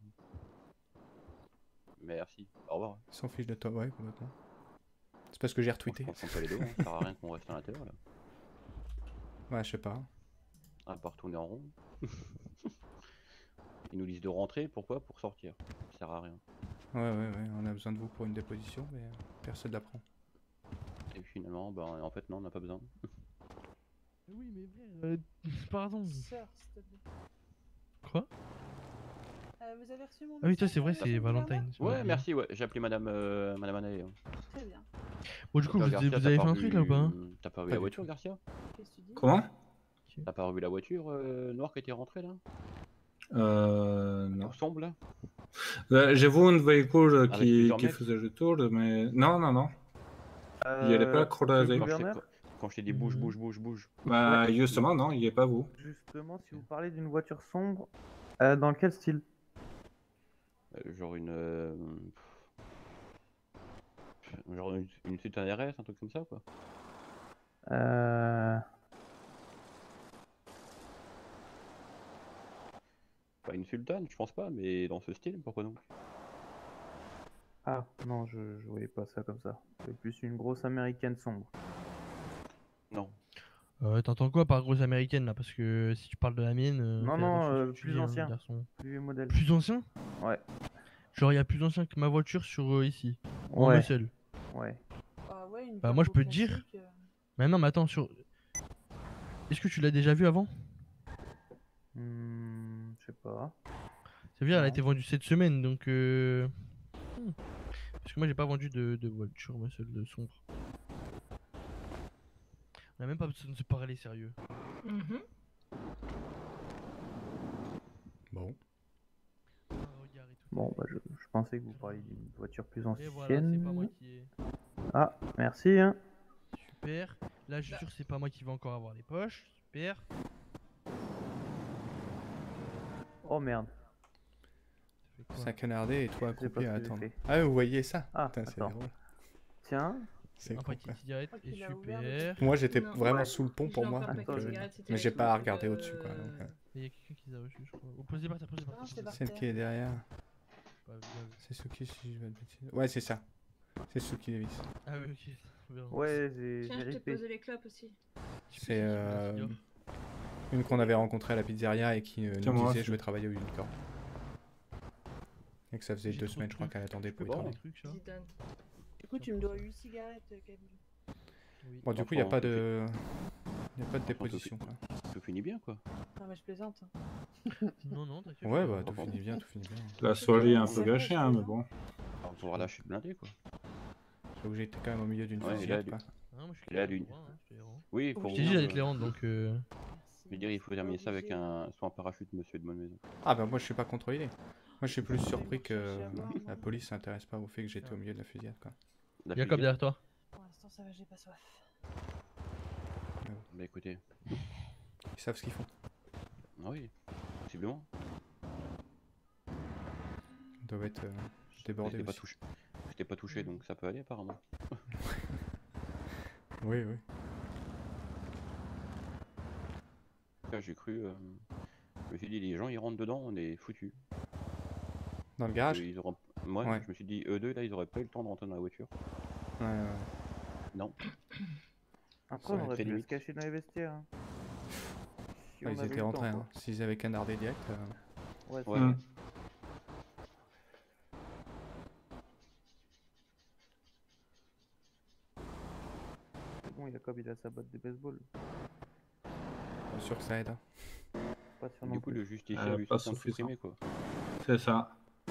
Merci, au revoir. Ils s'en fichent de toi, ouais, complètement. C'est parce que j'ai retweeté. On se prend pas les dos, hein. Ça sert à rien qu'on reste à l'intérieur, là. Ouais, je sais pas. À part tourner en rond. Ils nous disent de rentrer, pourquoi? Pour sortir. Ça sert à rien. Ouais, on a besoin de vous pour une déposition, mais personne ne la prend. Et finalement, bah en fait non, on n'a pas besoin. Oui, mais frère, pardon. Sœur, s'il te plaît. Quoi? Vous avez reçu mon Ah oui, toi message, c'est vrai, sur c'est le Valentine. Ouais, merci, ouais. J'ai appelé madame madame Anaé. Très bien. Bon, du coup, vous avez fait un truc là ou pas? T'as pas revu la voiture, Garcia? Qu'est-ce que tu dis? Comment? T'as pas revu la voiture noire qui était rentrée là? Non. Sombre là? J'ai vu un véhicule Avec qui plusieurs mecs? faisait le tour, mais non. Il est pas croisé. Quand je t'ai dit bouge. Bah Ouais. justement, non, il est pas vous. Justement, si vous parlez d'une voiture sombre, dans quel style? Genre genre une suite un RS, un truc comme ça quoi. Pas une Sultan, je pense pas, mais dans ce style, pourquoi donc? Ah, non, je voyais pas ça comme ça. C'est plus une grosse américaine sombre. Non. T'entends quoi par grosse américaine là? Parce que si tu parles de la mienne. Non, fais non, attention à ce que tu plus dis, hein, ancien. garçon. Plus modèle. Plus ancien? Ouais. Genre, il y a plus ancien que ma voiture sur ici. En Ouais. un seul. Ouais. Ah ouais, une Bah, moi je peux turbo te dire. classique, Mais non, mais attends, sur. Est-ce que tu l'as déjà vu avant? Je sais pas. Ça veut dire, elle a Non. été vendue cette semaine donc. Parce que moi j'ai pas vendu de voiture, moi seul de sombre. On a même pas besoin de se parler sérieux. Bon. Bon, bah je pensais que vous parliez d'une voiture plus Et ancienne. voilà, c'est pas moi qui ai. Ah, merci hein. Super. Là, je suis sûr que c'est pas moi qui vais encore avoir les poches. Super. Oh merde. Ça canardé et toi Je sais pas accroupi ce à que j'ai attendre. fait. Ah, vous voyez ça? Ah, Putain, c'est attends. drôle. Tiens. C'est Un con, paquet quoi. de cigarettes et qu'il a ouvert le super. truc. Moi j'étais Non. vraiment Ouais. sous le pont Je pour l'ai moi, encore donc, paquet de cigarettes, c'était mais j'ai avec pas le à truc, regarder au-dessus quoi. Donc, Il y a quelqu'un qui les a reçus, je crois. Posez par terre, posez par Non, c'est terre. par celle terre. qui est derrière. Pas grave. C'est Suki si je veux de bêtises. Ouais, c'est ça. C'est Suki Davis. Ah oui, ok. Trop bien. Ouais, j'ai Tiens, je t'ai ripé. posé les clopes aussi. C'est une qu'on avait rencontrée à la pizzeria et qui Tiens, nous moi disait aussi. je vais travailler au Unicorn. Et que ça faisait J'ai 2 trop semaines de je crois trucs. qu'elle attendait pour y Bon, travailler. des trucs, ça. Zidane. Du coup, tu me dois 8 cigarettes, Camille. Oui. Bon du coup il n'y a pas de... Y a pas de déposition quoi. Tout finit bien quoi. Non, mais je plaisante. Non, non, t'inquiète. Ouais bah tout finit bien, tout finit bien. La soirée est un peu C'est gâchée, vrai, hein, je mais bon. On pourra lâcher blindé quoi. J'avoue que j'étais quand même au milieu d'une Ouais, fusillade il a quoi. Ah, moi je suis Il a clairement lui. droit, hein, je te les rends. Oui, pour Je t'ai dit vous, j'allais te les rendre donc. je veux dire, il faut terminer ça avec un soit un parachute, monsieur de bonne maison. Ah bah moi je suis pas contre l'idée. Moi je suis plus surpris que la police s'intéresse pas au fait que j'étais au milieu de la fusillade quoi. La Jacob fusillade. derrière toi. Pour l'instant, ça va, j'ai pas soif. Bah écoutez. Ils savent ce qu'ils font. Oui, possiblement. Ils doivent être débordés aussi. J'étais pas touché, donc ça peut aller apparemment. Oui, oui. Là, j'ai cru... je me suis dit, les gens ils rentrent dedans, on est foutus. Dans le garage? Moi, Ouais. je me suis dit, eux deux là, ils auraient pas eu le temps de rentrer dans la voiture. Ouais. Non. Après, on aurait pu se cacher dans les vestiaires. Hein. Si on Ils avait étaient le temps, rentrés, quoi. hein. S'ils avaient canardé direct. Ouais, c'est Ouais. vrai. C'est bon, Jacob, il a sa botte de baseball. Pas sûr que ça aide. Hein. Pas sûr Du non coup, plus. le justicier lui pas c'est suffisant. supprimé quoi. C'est ça.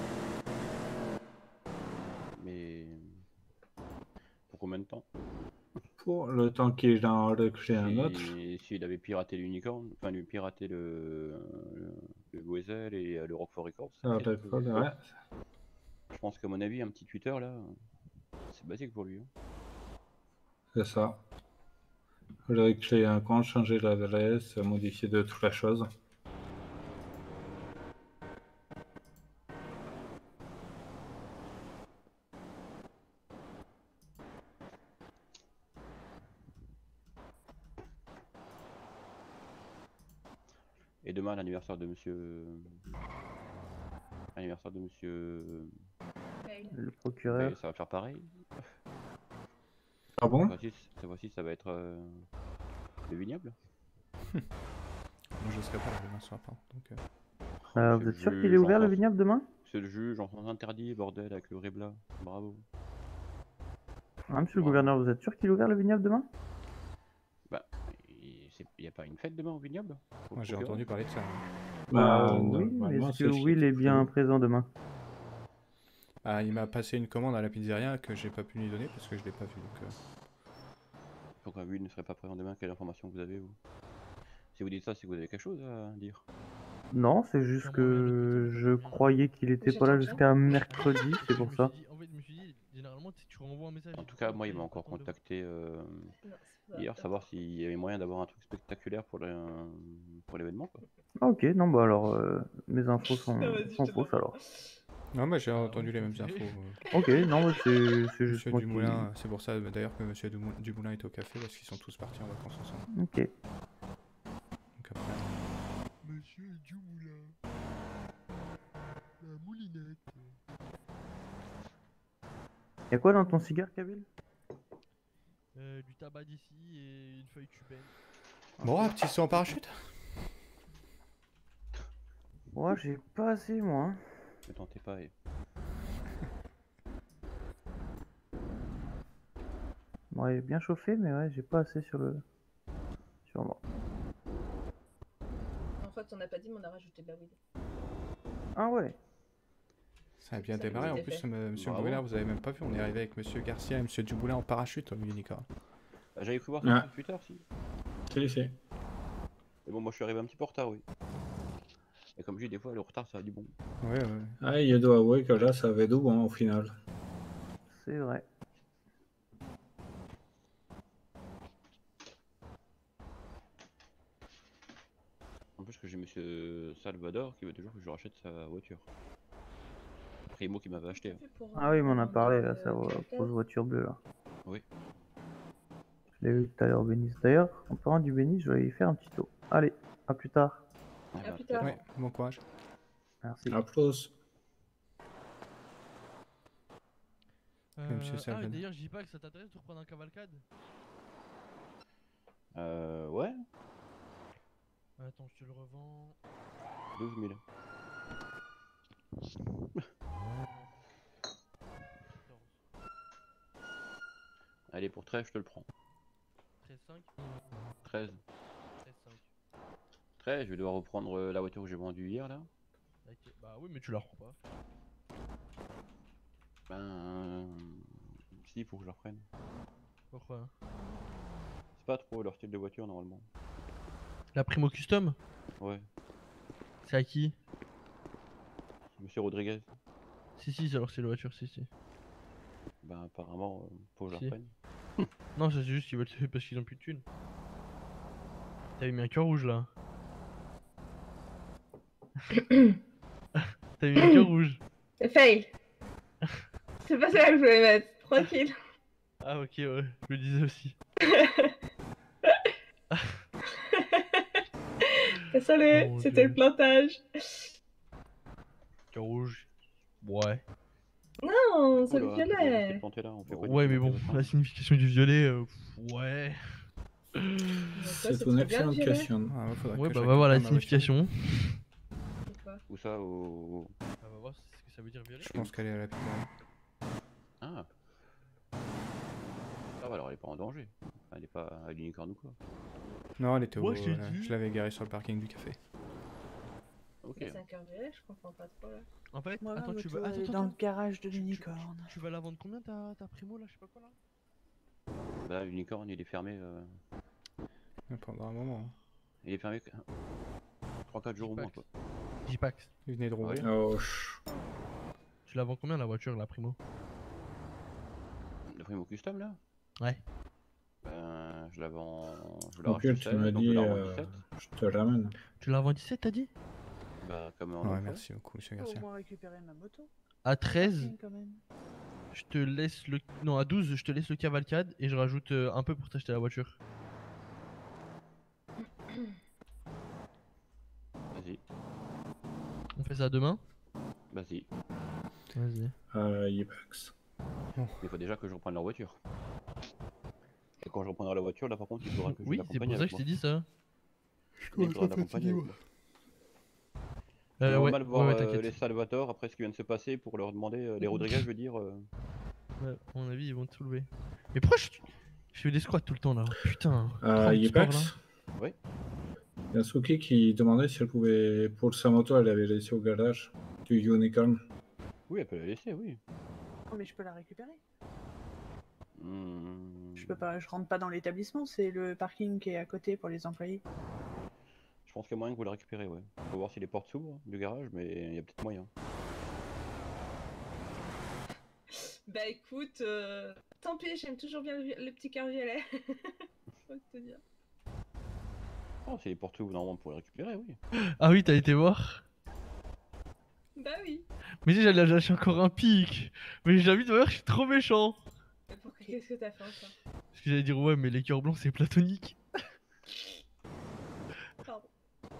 Mais... Pour combien de temps? Pour le temps qu'il en recrée un autre. S'il avait piraté l'unicorn, enfin lui piraté le Weasel et le Rockford Records. Ouais. Je pense qu'à mon avis, un petit Twitter là, c'est basique pour lui. Hein. C'est ça. Recréer un compte, changer l'adresse, modifier deux, trois choses. Et demain, l'anniversaire de monsieur... Anniversaire de monsieur... Le procureur. Et ça va faire pareil. Ah bon? Cette fois-ci, ça va être le vignoble. Moi, je serai pas là demain soir, donc... Vous êtes sûr qu'il est ouvert le vignoble demain? C'est le juge, en France interdit, bordel, avec le Rebla. Bravo. Ah, monsieur le gouverneur, vous êtes sûr qu'il est ouvert le vignoble demain? Bah, il n'y a pas une fête demain au vignoble? Moi, j'ai entendu parler de ça. Oui, mais est-ce que Will est bien présent demain? Ah, il m'a passé une commande à la pizzeria que j'ai pas pu lui donner parce que je l'ai pas vu. Donc, Pourquoi Will ne serait pas présent demain? Quelle information vous avez, vous? Si vous dites ça, c'est que vous avez quelque chose à dire. Non, c'est juste que je croyais qu'il était pas là jusqu'à mercredi, c'est pour ça. En fait, je me suis dit, généralement, tu renvoies un message. En tout cas, moi, il m'a encore contacté hier, savoir s'il y avait moyen d'avoir un truc spectaculaire pour l'événement. Ok, non, bah alors, mes infos sont fausses alors. Non, mais j'ai entendu les mêmes infos. Ok, non, mais c'est juste Monsieur moi Dumoulin, c'est pour ça d'ailleurs que Monsieur Dumoulin est au café parce qu'ils sont tous partis en vacances ensemble. Ok. Donc après... Monsieur Dumoulin. La moulinette. Y'a quoi dans ton cigare, Kabil? Du tabac d'ici et une feuille cubaine. Bon, un petit saut en parachute? Ouais, j'ai pas assez, moi. Hein. Ne tentez pas. Bon, il est bien chauffé, mais ouais, j'ai pas assez sur moi. En fait, on n'a pas dit, mais on a rajouté de la weed. Ah ouais. Ça a bien démarré. En plus, Monsieur le gouverneur, vous avez même pas vu, on est arrivé avec Monsieur Garcia et Monsieur Dumoulin en parachute au unicorn. J'avais cru voir sur Twitter, si. Si. Mais bon, moi je suis arrivé un petit peu en retard, oui. Et comme je dis, des fois, le retard, ça a du bon. Ouais. Ah, il doit avouer que là, ça avait du bon au final. C'est vrai. En plus que j'ai Monsieur Salvador qui veut toujours que je rachète sa voiture. Primo qui m'avait acheté. Ah oui, il m'en a parlé, là, sa grosse voiture bleue, là. Oui. Je l'ai vu tout à l'heure au Bénis. D'ailleurs, en parlant du Bénis, je vais aller y faire un petit tour. Allez, à plus tard. À plus tard. Ouais, bon courage. Merci. À plus. Monsieur Salvador. D'ailleurs, je dis pas que ça t'intéresse de reprendre un cavalcade? Ouais. Attends, je te le revends. 12 000. Allez, pour 13, je te le prends. 13,5 13. 13,5. 13, je vais devoir reprendre la voiture que j'ai vendue hier, là. Ok, bah oui, mais tu la reprends pas. Ben... Si, il faut que je la reprenne. Pourquoi? C'est pas trop leur style de voiture, normalement. La Primo Custom? Ouais. C'est à qui? Monsieur Rodriguez. Si, alors c'est la voiture, si. Ben apparemment, faut que je la Si. reprenne. Non, ça c'est juste qu'ils veulent se faire parce qu'ils ont plus de thunes. T'avais mis un cœur rouge là. T'as mis un cœur rouge. Fail. C'est pas ça que je voulais mettre. Tranquille. Ah ok, ouais, je me disais aussi. Désolé, Mon c'était Dieu. le plantage. Cœur rouge. Ouais. Non, c'est le Oula, violet. planté là, on fait quoi Ouais, mais bon, la signification du violet, ouais. C'est une excellente question. Ah, ouais, faudrait Ouais, que bah je va voir la récupère ma voiture. signification. Où ça au... On va voir ce que ça veut dire violet. Je pense qu'elle est à la pizzeria. Ah. Ah bah alors elle est pas en danger. Elle est pas à l'unicorne ou quoi. Non, elle était au. Ouais, je t'ai dit. Je l'avais garée sur le parking du café. Ok. C'est un cœur violet, je comprends pas trop là. En fait, Moi, attends, ma tu moto, vas. elle est Attends, dans le attends. garage de l'unicorne. Tu vas la vendre combien ta primo là, je sais pas quoi là? Bah l'unicorne il est fermé. Pendant un moment. Hein. Il est fermé 3-4 jours au moins quoi. J-Pax. Il venait de rouvrir. Oh, Tu la vends combien la voiture, la primo? Le primo custom là. Ouais. Je la vends. Je la ok, rachète tu 16, m'as donc dit, je la revends 17. je te la ramène. Tu la revends 17, t'as dit? Bah comme on Ouais, en fait. merci beaucoup, monsieur Faut au Garcia. moins récupérer ma moto. À 13, Quand même. je te laisse le. Non, à 12, je te laisse le cavalcade et je rajoute un peu pour t'acheter la voiture. Vas-y. On fait ça demain? Vas-y. Vas-y. Yepax. Il faut déjà que je reprenne leur voiture. Et quand je reprendrai la voiture, là par contre, il faudra que je Oui, c'est pour ça que je t'ai dit ça. Il faudra l'accompagner avec moi. Ouais, on va mal voir ouais, t'inquiète. les Salvatore après ce qui vient de se passer pour leur demander, les Rodriguez, je veux dire. Ouais, à mon avis, ils vont te soulever. Mais pourquoi je fais des squats tout le temps là? Putain. 30 Yepax. sports, là. Oui. Il y a Suki qui demandait si elle pouvait, pour sa moto, elle avait laissé au garage du Unicorn. Oui, elle peut la laisser, oui. Oh, mais je peux la récupérer. Hmm. Je peux pas, je rentre pas dans l'établissement, c'est le parking qui est à côté pour les employés. Je pense qu'il y a moyen que vous la récupérez, ouais. Faut voir si les portes s'ouvrent du garage, mais il y a peut-être moyen. Bah écoute, tant pis, j'aime toujours bien le petit cœur violet. Faut te dire. Oh, si les portes s'ouvrent, normalement, pour les récupérer, oui. Ah oui, t'as été voir? Bah oui. Mais si j'allais lâcher encore un pic. Mais j'ai envie de voir, je suis trop méchant. Mais pourquoi qu'est-ce que t'as fait encore? Parce que j'allais dire, ouais, mais les cœurs blancs c'est platonique. Pardon.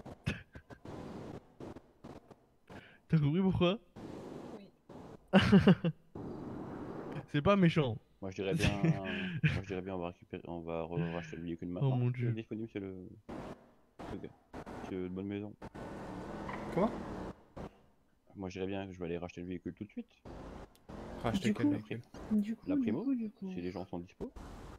T'as compris pourquoi? Oui. C'est pas méchant. Moi, je dirais bien, on va récupérer, on va racheter le véhicule maintenant. Oh mon C'est Dieu. disponible, c'est le gars. C'est de bonne maison. Comment? Moi, je dirais bien que je vais aller racheter le véhicule tout de suite. Racheter Du quel coup, véhicule? La primo, du coup. si les gens sont dispo.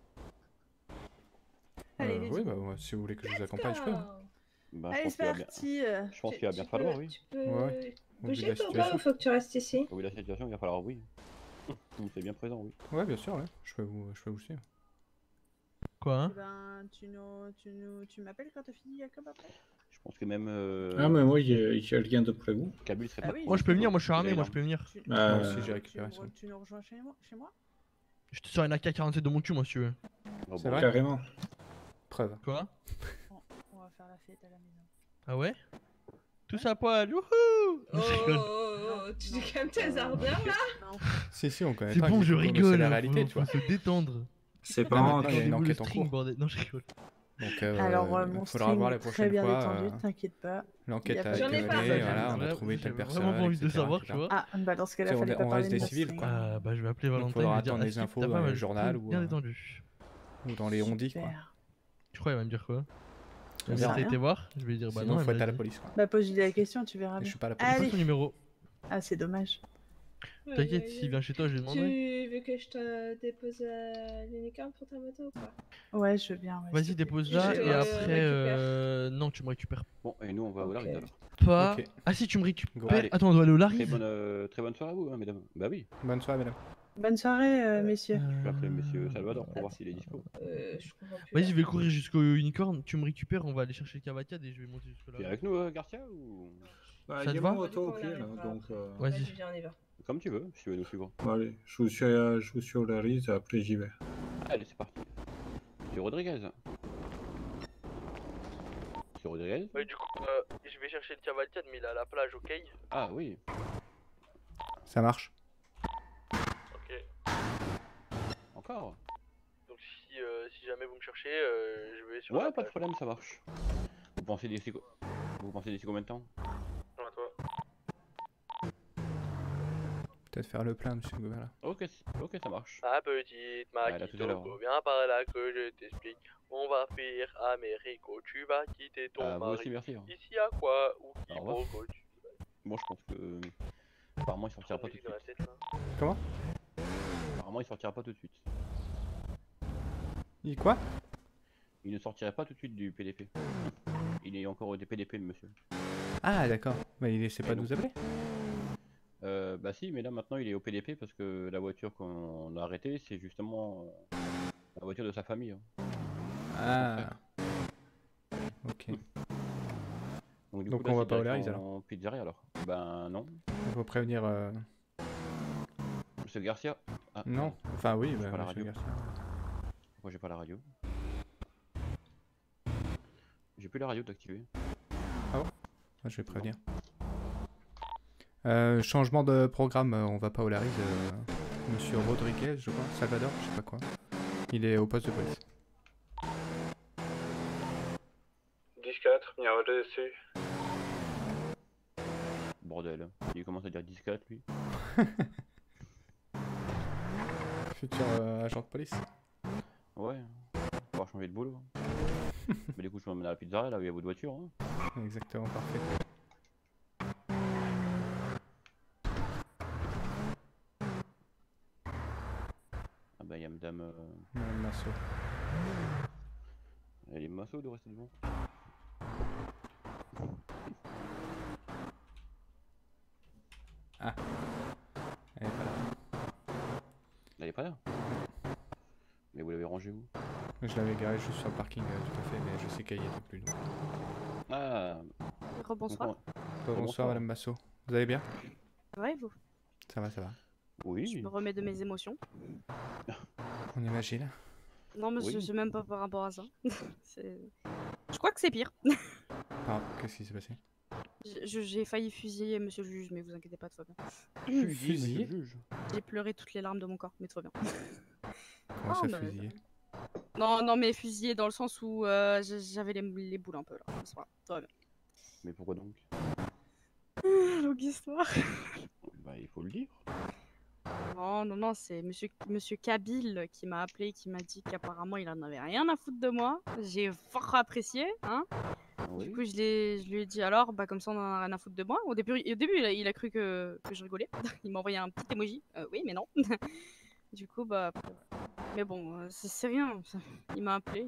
Allez, let's Oui, go. bah ouais, si vous voulez que je vous accompagne, je peux. hein. Bah, je Allez, pense c'est qu'il va bien. parti. Je pense qu'il va bien falloir, oui. Tu peux Ouais. Au vu de bouger la toi ou situation. pas, ou faut que tu restes ici? Au vu de la situation, il va falloir, oui. C'est bien présent, oui. Ouais, bien sûr, ouais. Je peux vous suivre. Quoi, hein? Eh ben, tu m'appelles quand t'as fini, Jacob, après? Je pense que même. Ah, mais moi, il y a rien de prévu. Kabul serait Ah pas. oui, Moi je peux venir, moi je suis armé, moi je peux venir. Moi aussi, j'ai récupéré ça. Tu nous rejoins chez moi? Je te sors une AK-47 de mon cul, moi si tu veux. C'est vrai? Carrément. Preuve. Quoi? On va faire la fête à la maison. Ah ouais? Tous à poil, youhou! Oh, tu dis quand même tes ardeurs là? Non. Si, on connaît C'est pas. bon, je mais rigole. C'est la réalité, tu vois. Faut se détendre. C'est Ah, pas maintenant, il y a une Attendez-vous le enquête en string, cours. bordel. Non, je rigole. Donc, Alors, mon faudra voir la string prochaine très bien fois. détendu, t'inquiète pas. L'enquête a J'en été ai pas. menée, voilà, on a Ouais, trouvé telle j'ai personne. vraiment pas envie de etc., savoir, etc. tu vois. Ah, bah dans ce cas-là, Tu sais, fallait pas on parler reste de des mon civils, string. quoi. Ah bah je vais appeler Valentin. faudra il va dire, attendre les est-ce que infos t'as dans pas le mal journal string ou, bien détendu. Ou dans les ondits, quoi. Super. Tu crois il va me dire quoi? On Il verra. a été voir, je vais lui dire bah Sinon, non. faut elle être m'a à la dit. police, quoi. Bah pose-lui la question, tu verras Et je bien. suis pas à la C'est quoi police. son numéro? Ah, c'est dommage. T'inquiète, s'il vient chez toi, je vais demander. Tu veux que je te dépose l'unicorne pour ta moto ou pas? Ouais, je veux bien. Ouais, Vas-y, s'il te plaît. dépose-la Je te et après. récupère. Non, tu me récupères Bon, et nous, on va au Larry alors. pas. Ok. Ah si, tu me récupères. Allez. Attends, on doit aller au Très Larry. bonne soirée à vous, hein, mesdames. Bah oui. Bonne soirée, mesdames. Bonne soirée, messieurs. Je vais appeler monsieur Salvador pour voir s'il est dispo. Je comprends plus. Vas-y, je vais courir jusqu'au unicorn. Tu me récupères, on va aller chercher le cavalcade et je vais monter jusque Tu es là. avec nous, Garcia, ou Bah, Ça il y te a va mon auto au pied, là, donc... Vas-y. Viens, on y va. comme tu veux, si tu veux nous suivre. Bon, allez, je vous suis au Larry, après j'y vais. Allez, c'est parti. Monsieur Rodriguez. Monsieur Rodriguez? Ouais, du coup, je vais chercher le Cavalcade, mais il est à la plage, ok? Ah oui. Ça marche. Ok. Encore? Donc si jamais vous me cherchez, je vais sur la Ouais, pas plage. de problème, ça marche. Vous pensez d'ici combien de temps? À toi. Peut-être faire le plein, monsieur Gobert. Ok, ça marche. Ma petite Allez, à tout à l'heure. Makito, viens par là que je t'explique. On va faire Américo, tu vas quitter ton Ah, vous mari. aussi, merci, hein. Ici à quoi ou qui Au revoir. pourquoi tu... Moi, je pense que. Apparemment, il sortira pas tout de dans la suite. tête, là. Comment? Apparemment, il sortira pas tout de suite. Il quoi? Il ne sortirait pas tout de suite du PDP. Il est encore au PDP, le monsieur. Ah, d'accord. Mais il essaie pas de nous appeler? Bah si, mais là maintenant il est au PDP parce que la voiture qu'on a arrêtée, c'est justement la voiture de sa famille. Hein. Ah. Ok. Du Donc coup, là, on va c'est pas au Laris direction alors? Pizzeria alors? Ben non. Il faut prévenir... Monsieur Garcia? Ah, Non. merde. Enfin oui, J'ai bah, pas la monsieur radio. Garcia. Pourquoi j'ai pas la radio? J'ai plus la radio d'activer. Ah bon? Ah, je vais prévenir. Changement de programme, on va pas au Laris. Monsieur Rodriguez, je crois. Salvador, je sais pas quoi. Il est au poste de police. 10-4, numéro 2 dessus. Bordel. Il commence à dire 10-4 lui. Futur agent de police. Ouais. On va changer de boulot. Mais du coup, je m'emmène à la pizzeria là où il y a votre voiture. Hein. Exactement, parfait. Ah bah il y a madame... Madame Massot. Elle est Massot de rester devant. Ah. Elle est pas là. Elle est pas là? Mais vous l'avez rangée où? Je l'avais garé juste sur le parking, tout à fait, mais je sais qu'elle y était plus. Donc. Ah. Rebonsoir. Bonsoir Madame Massot. Vous allez bien? Ouais, vous? Ça va, ça va. Oui. Je me remets de mes émotions. On imagine. Non, mais Oui. je sais même pas par rapport à ça. Je crois que c'est pire. Ah, qu'est-ce qui s'est passé? J'ai failli fusiller monsieur le juge, mais vous inquiétez pas, tout va bien. Fusiller monsieur le juge? J'ai pleuré toutes les larmes de mon corps, mais tout va bien. Comment ça, mais- fusiller? Non, mais fusillé dans le sens où j'avais les boules un peu là. C'est pas grave, tout va bien. Mais pourquoi donc? Longue histoire. Bah il faut le dire. Non, c'est monsieur Kabil qui m'a appelé, qui m'a dit qu'apparemment il en avait rien à foutre de moi. J'ai fort apprécié, hein. Du coup, je lui ai dit alors, bah comme ça on en a rien à foutre de moi. Au début il a cru que je rigolais. Il m'a envoyé un petit emoji. Oui, mais non. Du coup, bah. Mais bon, c'est rien. Il m'a appelé.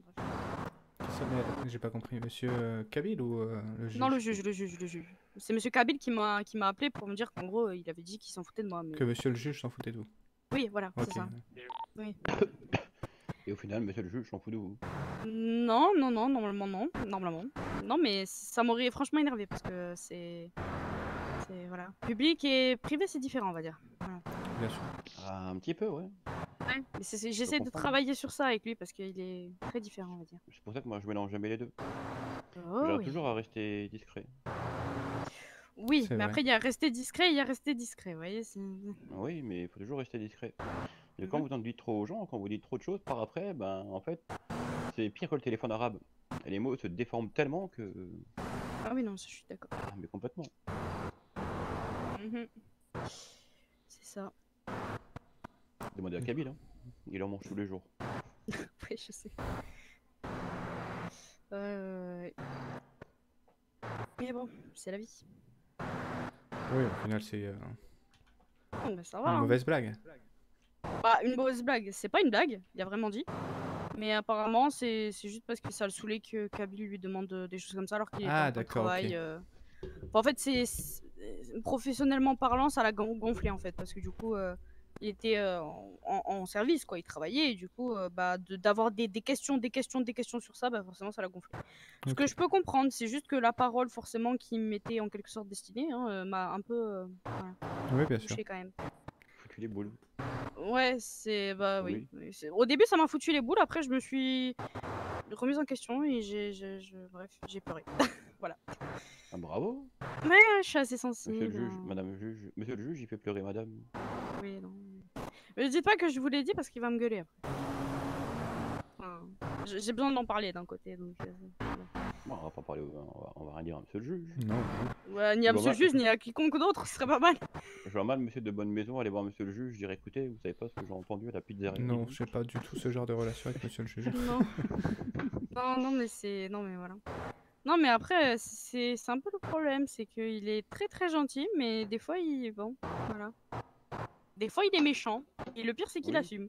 J'ai pas compris. Monsieur Kabil ou le juge? Non, le juge. C'est monsieur Kabil qui m'a appelé pour me dire qu'en gros, il avait dit qu'il s'en foutait de moi. Mais... Que monsieur le juge s'en foutait de vous? Oui, voilà, Ok. c'est ça. Oui. Et au final, monsieur le juge s'en fout de vous. Non, normalement non. Non, mais ça m'aurait franchement énervé parce que c'est voilà. Public et privé, c'est différent, on va dire. Voilà. Bien sûr. Ah, un petit peu, ouais. Ouais, mais j'essaie de travailler sur ça avec lui parce qu'il est très différent, on va dire. C'est pour ça que moi je mélange jamais les deux. Oh, J'arrive oui. toujours à rester discret. Oui, C'est mais vrai. après il y a resté discret, vous voyez. Oui, mais il faut toujours rester discret. Et quand vous en dites trop aux gens, quand vous dites trop de choses, par après, ben en fait, c'est pire que le téléphone arabe. Et les mots se déforment tellement que. Ah oui, non, ça, je suis d'accord. Ah, mais complètement. Mhm. C'est ça. Demandez à Kabil, hein. Il en mange tous les jours. Oui, je sais. Mais bon, c'est la vie. Oui, au final, c'est Bon, bah, ça va. une hein. mauvaise blague. Bah, une mauvaise blague, c'est pas une blague, il a vraiment dit. Mais apparemment, c'est juste parce que ça le saoulait que Kabil lui demande des choses comme ça alors qu'il est Ah, en d'accord, travail. ok. Bon, en fait, professionnellement parlant, ça l'a gonflé en fait parce que du coup, il était en service quoi, il travaillait et du coup, bah, d'avoir des questions sur ça, bah forcément ça l'a gonflé. Ce que je peux comprendre, c'est juste que la parole forcément qui m'était en quelque sorte destinée m'a un peu voilà, Oui, bien sûr. touché quand même. Foutu les boules. Ouais, c'est bah oui. Au début, ça m'a foutu les boules. Après, je remise en question et bref, j'ai pleuré. Voilà. Ah, bravo. Ouais, je suis assez sensible. Monsieur le juge, madame le juge. Monsieur le juge, il fait pleurer madame. Oui, non. Mais dites pas que je vous l'ai dit parce qu'il va me gueuler après. Enfin, j'ai besoin d'en parler d'un côté, donc... Bon, on va pas parler, on va rien dire à monsieur le juge. Non. Ouais, ni à monsieur le juge, ni à quiconque d'autre, ce serait pas mal. Je vois mal monsieur de bonne maison aller voir monsieur le juge, dire écoutez, vous savez pas ce que j'ai entendu à la pizzeria. Non, j'ai pas du tout ce genre de relation avec monsieur le juge. Non. non, mais c'est... Non, mais voilà. Non, mais après, c'est un peu le problème, c'est qu'il est très très gentil, mais des fois, il... Bon, voilà. Des fois, il est méchant, et le pire, c'est qu'il assume.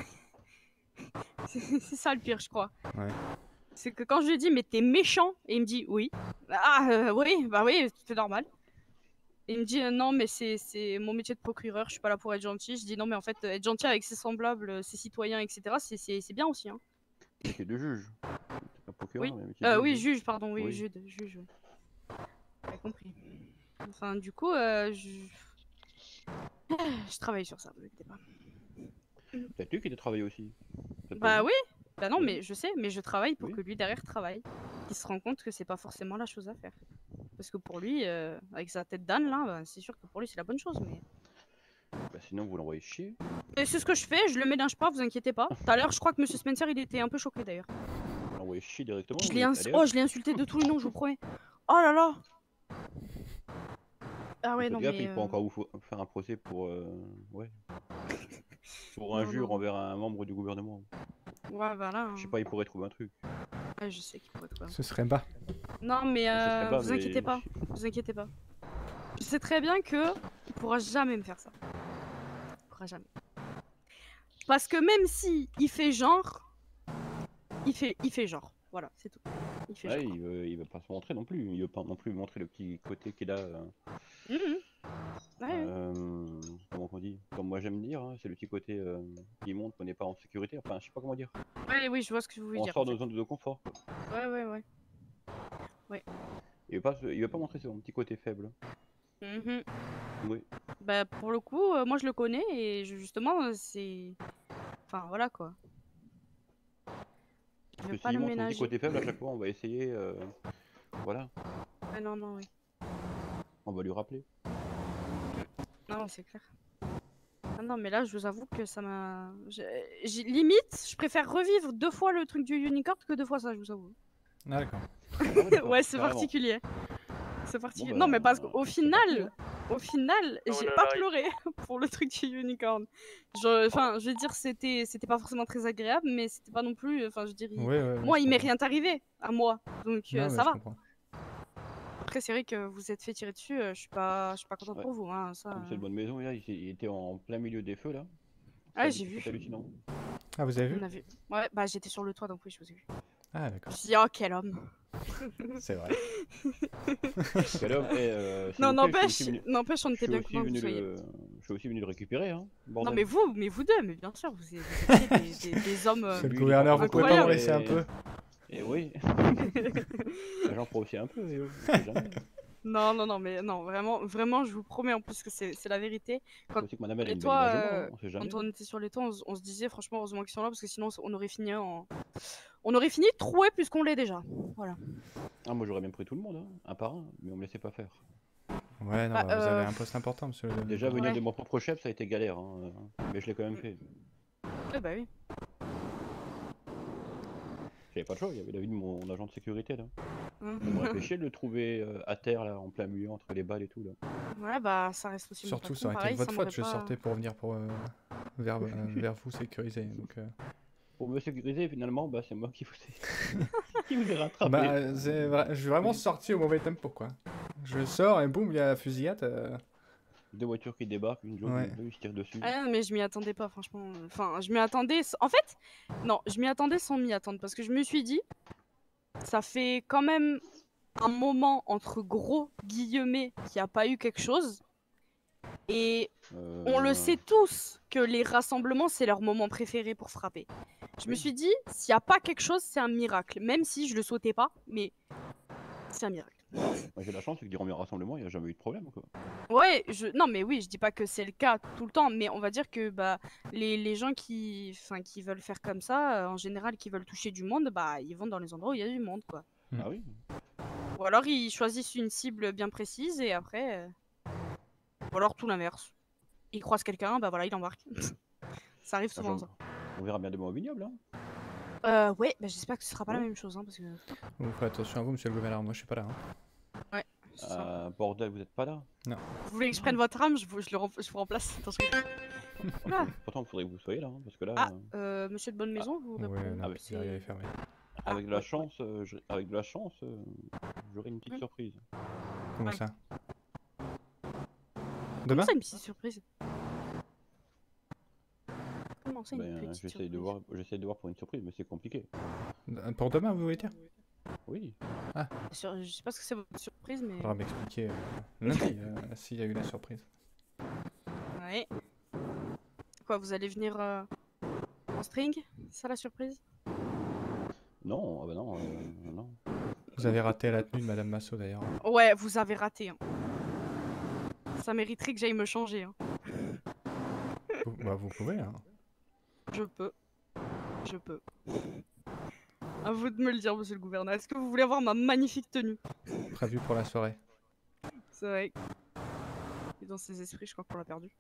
C'est ça le pire, je crois. Ouais. C'est que quand je lui dis, mais t'es méchant, et il me dit, oui. Ah, oui, bah oui, c'est normal. Et il me dit, non, mais c'est mon métier de procureur, je suis pas là pour être gentil. Je dis, non, mais en fait, être gentil avec ses semblables, ses citoyens, etc., c'est bien aussi, hein. Métier de juge. Pas procureur, Oui, mais métier de oui, juge. juge, pardon, oui, Oui. juge, ouais. T'as compris. Enfin, du coup, je travaille sur ça, vous inquiétez pas. Peut-être lui qui a travaillé aussi. Peut-être Bah pas oui, bah non, Oui. mais je sais, mais je travaille pour que lui derrière travaille. Il se rend compte que c'est pas forcément la chose à faire. Parce que pour lui, avec sa tête d'âne là, bah, c'est sûr que pour lui c'est la bonne chose, mais... Bah sinon vous l'envoyez chier. Et c'est ce que je fais, je le ménage pas, vous inquiétez pas. Tout à l'heure, je crois que Monsieur Spencer il était un peu choqué d'ailleurs. Vous l'envoyez chier directement. Je vous l'ai dites, allez, oh, hop. je l'ai insulté de tous les noms, je vous promets. Oh là là. Ah ouais, Faites non gaffe, mais... il peut encore vous faire un procès pour ouais. Pour injure non. envers un membre du gouvernement. Ouais, voilà. Je sais pas, il pourrait trouver un truc. Ouais, je sais qu'il pourrait trouver un Ce serait bas. Non mais serait bas, vous mais- inquiétez pas, vous inquiétez pas. Je sais très bien que il pourra jamais me faire ça. Il pourra jamais. Parce que même si il fait genre, il fait genre. Voilà, c'est tout. Il fait Ouais, genre. il veut pas se montrer non plus. Il veut pas non plus montrer le petit côté qu'il a. Ouais, Comment on dit? Comme moi j'aime dire, hein, c'est le petit côté qui montre qu'on n'est pas en sécurité. Enfin, je sais pas comment dire. ouais, oui, je vois ce que vous voulez On dire. sort en de fait. zone de confort. Ouais, ouais, ouais. Ouais. Il veut pas montrer son petit côté faible. Mhm. Oui. Bah pour le coup, moi je le connais et justement c'est... Enfin voilà quoi. Je Parce vais que pas s'il le montre son petit ménager. côté faible, à chaque fois on va essayer. Voilà. Ah non, non, oui. On va lui rappeler. Non, c'est clair. Ah non, mais là, je vous avoue que ça m'a... Limite, je préfère revivre 2 fois le truc du unicorn que 2 fois ça, je vous avoue. Ah d'accord. Ouais, c'est carrément. particulier. C'est particulier. Bon, non, bah, mais parce qu'au final, Oh j'ai là pas là, pleuré pour le truc du unicorn. Enfin, je veux dire, c'était pas forcément très agréable, mais c'était pas non plus... Enfin, je dirais... Ouais, moi, je il m'est comprends. rien arrivé, à moi. Donc, Non, mais ça je va. comprends. Après, c'est vrai que vous êtes fait tirer dessus, je suis pas contente Ouais. pour vous, hein, ça... Comme c'est de bonne maison, là, il était en plein milieu des feux là. Ouais, j'ai vu. C'est hallucinant. Ah, vous avez vu? On a vu. Ouais, bah j'étais sur le toit, donc oui, je vous ai vu. Ah Je d'accord. me suis dit, oh, quel homme. C'est vrai. Quel homme, s'il Non, vous plaît, je suis aussi venu- n'empêche, on je était suis bien aussi contents que vous venu soyez. Je suis aussi venu le récupérer, hein. Bordel. Non, mais vous deux, mais bien sûr, vous étiez des hommes Monsieur le Lui, gouverneur, il est vous pouvez pas me incroyable. laisser un peu? Et oui. J'en prends aussi un peu, et oh, on sait jamais. Non, non, non, mais non, vraiment, je vous promets en plus que c'est la vérité. Quand Aussi que madame, elle a les une belle toits, image au monde, hein, on sait jamais. quand on était sur les toits, on se disait franchement, heureusement qu'ils sont là, parce que sinon on aurait fini on aurait fini troué plus qu'on l'est déjà. Voilà. Ah, moi j'aurais bien pris tout le monde, hein, un par un, mais on me laissait pas faire. Ouais, non, Bah, bah, vous avez un poste important, monsieur le... Déjà, venir Ouais. de mon propre chef, ça a été galère, hein, mais je l'ai quand même fait. Ouais, bah oui. J'avais pas le choix, il y avait la vie de mon agent de sécurité là. Hum. Ça m'aurait fait chier de le trouver à terre là, en plein milieu, entre les balles et tout là. Ouais, bah ça reste aussi mon Surtout, patron, ça aurait été pareil, de votre ça faute, m'aurait je pas- sortais pour venir vers vous sécuriser. Donc, Pour me sécuriser, finalement, bah c'est moi qui vous ai rattrapé. bah, je suis vraiment sorti au mauvais tempo, quoi. Je sors et boum, il y a la fusillade. Deux voitures qui débarquent, une jaune, Ouais. deux, ils se tirent dessus. Ah non, mais je m'y attendais pas, franchement. Enfin, je m'y attendais. En fait, non, je m'y attendais sans m'y attendre. Parce que je me suis dit, ça fait quand même un moment, entre gros guillemets, qu'il n'y a pas eu quelque chose. Et on le sait tous que les rassemblements, c'est leur moment préféré pour frapper. Je me suis dit, s'il n'y a pas quelque chose, c'est un miracle. Même si je le souhaitais pas, mais c'est un miracle. Moi, j'ai la chance, c'est que durant mes rassemblements, il n'y a jamais eu de problème, quoi. Ouais, non mais oui, je dis pas que c'est le cas tout le temps, mais on va dire que bah les gens qui veulent faire comme ça, en général, qui veulent toucher du monde, bah ils vont dans les endroits où il y a du monde, quoi. Ah oui. Ou alors ils choisissent une cible bien précise et après, ou alors tout l'inverse. Ils croisent quelqu'un, bah voilà, ils embarquent. Ça arrive souvent, ça. On verra bien demain au vignoble, hein. Ouais, bah j'espère que ce sera pas la même chose, hein, parce que. Vous faites attention à vous, monsieur le gouverneur, moi je suis pas là. Hein. Ouais. c'est ça. Bordel, vous êtes pas là? Non. Vous voulez que je prenne votre âme, je vous remplace. Attends, Oula. Pourtant, il faudrait que vous soyez là, hein, parce que là. Ah, monsieur de bonne maison, vous répondez. Ouais, non, avec- c'est derrière, il est fermé. Avec de la chance, j'aurai une petite surprise. Comment ça? Comment Demain? ça, une petite surprise? Comment ça, une Ben, petite j'essaie surprise? de voir pour une surprise, mais c'est compliqué. Pour demain, vous voulez dire? Oui. Ah, Je sais pas ce que c'est votre surprise, mais. faudra m'expliquer lundi s'il y a eu la surprise. Ouais. Quoi, vous allez venir en string? C'est ça la surprise? Non, ah bah non, non. Vous avez raté la tenue de Madame Massot d'ailleurs. Ouais, vous avez raté. Hein. Ça mériterait que j'aille me changer. Hein. Vous pouvez, hein. Je peux. Je peux. À vous de me le dire, monsieur le gouverneur. Est-ce que vous voulez avoir ma magnifique tenue? Prévu pour la soirée. C'est vrai. Et dans ses esprits, je crois qu'on l'a perdu.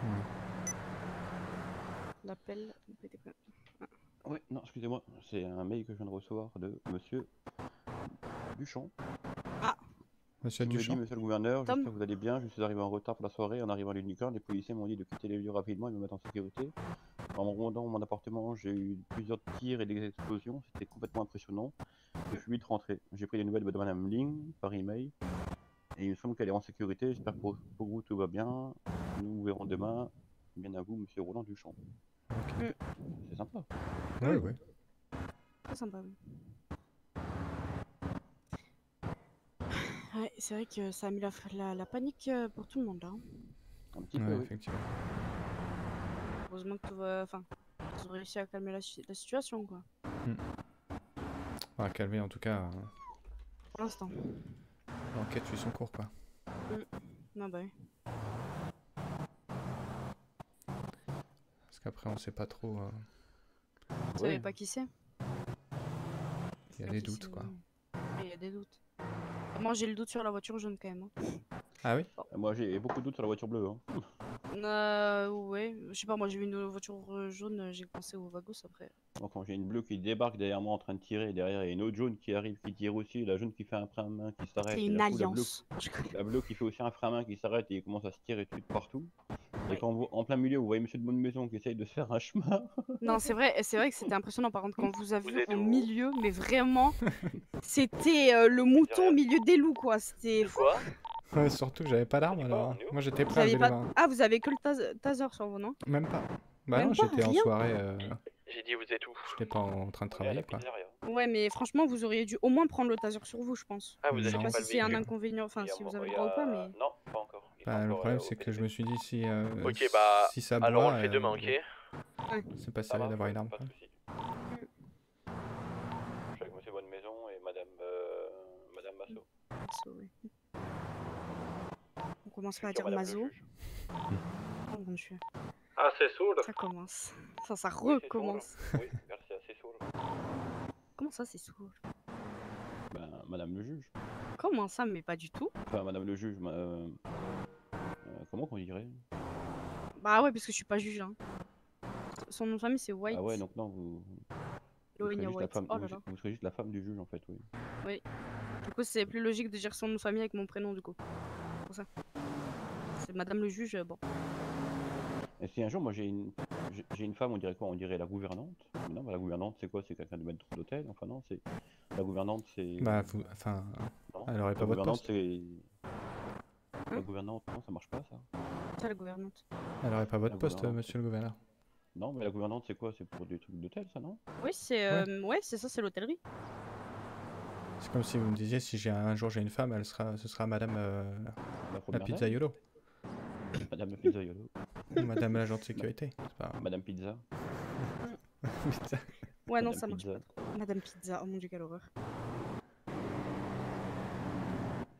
L'appel. Oui, non, excusez-moi, c'est un mail que je viens de recevoir de monsieur Duchamp. Ah. Monsieur Qui me dit, Duchamp. monsieur le gouverneur, Tom. j'espère que vous allez bien. Je suis arrivé en retard pour la soirée. En arrivant à l'Unicorn, les policiers m'ont dit de quitter les lieux rapidement et de me mettre en sécurité. En rondant mon appartement, j'ai eu plusieurs tirs et des explosions. C'était complètement impressionnant. Je suis vite rentré. J'ai pris des nouvelles de madame Ling par email. Et il me semble qu'elle est en sécurité. J'espère que pour vous tout va bien. Nous vous verrons demain. Bien à vous, monsieur Roland Duchamp. C'est sympa. Oui, oui. Très sympa, oui. Ouais, c'est vrai que ça a mis la panique pour tout le monde là. Hein. Un petit Ouais, peu, oui. effectivement. Heureusement que tout va. Enfin, ils ont réussi à calmer la situation quoi. On va calmer en tout cas. Pour l'instant. L'enquête suit son cours, quoi. Ah bah oui. Parce qu'après, on sait pas trop. Vous savez pas qui c'est? Il y a des doutes, quoi. Il y a des doutes. Moi j'ai le doute sur la voiture jaune quand même. Hein. Ah oui? Moi j'ai beaucoup de doutes sur la voiture bleue. Hein. Ouais, je sais pas, moi j'ai vu une voiture jaune, j'ai pensé au Vagos après. Moi, quand j'ai une bleue qui débarque derrière moi en train de tirer, et derrière il y a une autre jaune qui arrive qui tire aussi, la jaune qui fait un frein à main qui s'arrête. C'est et une d'un coup, alliance. La bleue qui fait aussi un frein à main qui s'arrête et il commence à se tirer tout de partout. Et quand en plein milieu vous voyez monsieur de bonne maison qui essaye de se faire un chemin. Non, c'est vrai que c'était impressionnant par contre quand vous avez vu au milieu, mais vraiment, c'était le mouton au milieu des loups quoi. C'était. Quoi? Ouais, surtout que j'avais pas d'arme alors. Moi j'étais Vous prêt à avez lever les pas... mains. Ah, vous avez que le taser sur vous, non? Même pas. Bah Même non, pas, j'étais en rien soirée. J'ai dit vous êtes où? J'étais pas en train de travailler, quoi. Ouais, mais franchement, vous auriez dû au moins prendre le taser sur vous, je pense. Ah, vous Je sais avez pas pas si le c'est un véhicule. inconvénient, enfin si vous avez Il le y droit a- ou pas, mais. Non, pas encore. Bah, le problème c'est que je me suis dit si. Ok, bah, si ça alors on boit, le fait demain, ok? c'est pas sérieux d'avoir une arme. Pas quoi. de soucis. Je suis avec monsieur Bonne Maison et madame Massot. Mazo, oui. On commence pas à Sur dire madame le Mazo. juge. Oh mon dieu. Ah, c'est sourd. Ça commence. Ça Oui, c'est recommence. sourd. Oui, merci, c'est sourd. Comment ça, c'est sourd? Ben, madame le juge. Comment ça, mais pas du tout? Enfin, madame le juge, comment qu'on dirait? Bah ouais, parce que je suis pas juge. Hein. Son nom de famille, c'est White. Ah ouais, donc non, vous serez Loïnia juste la White. femme, Oh là là. vous serez juste la femme du juge en fait, oui. Oui. Du coup, c'est plus logique de dire son nom de famille avec mon prénom, du coup. C'est pour ça. C'est madame le juge, bon. Et si un jour, moi j'ai une femme, on dirait quoi? On dirait la gouvernante. Mais non, bah, la gouvernante c'est quoi? C'est quelqu'un de maître d'hôtel? Enfin non, c'est... La gouvernante c'est... Bah, enfin. Non, Elle aurait la pas votre gouvernante poste. c'est... La gouvernante, non, ça marche pas ça. C'est la gouvernante. Elle aurait pas votre La poste, gouvernante, monsieur le gouverneur. Non, mais la gouvernante c'est quoi? C'est pour des trucs d'hôtel ça, non? Oui, c'est ouais, c'est ça, c'est l'hôtellerie. C'est comme si vous me disiez si un jour j'ai une femme, ce sera madame la première pizzaiolo. Madame le pizzaiolo. Ou madame l'agent de sécurité. C'est pas... Madame Pizza. Pizza. Ouais, non, Madame ça marche Pizza. pas trop. Madame Pizza, oh mon dieu, quelle horreur.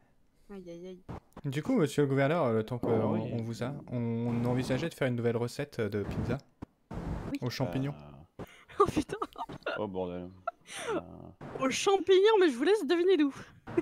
Aïe aïe aïe. Du coup, monsieur le gouverneur, le temps qu'on oui. on vous a, on envisageait de faire une nouvelle recette de pizza aux champignons. Oh putain. Oh bordel. Aux champignons, mais je vous laisse deviner d'où.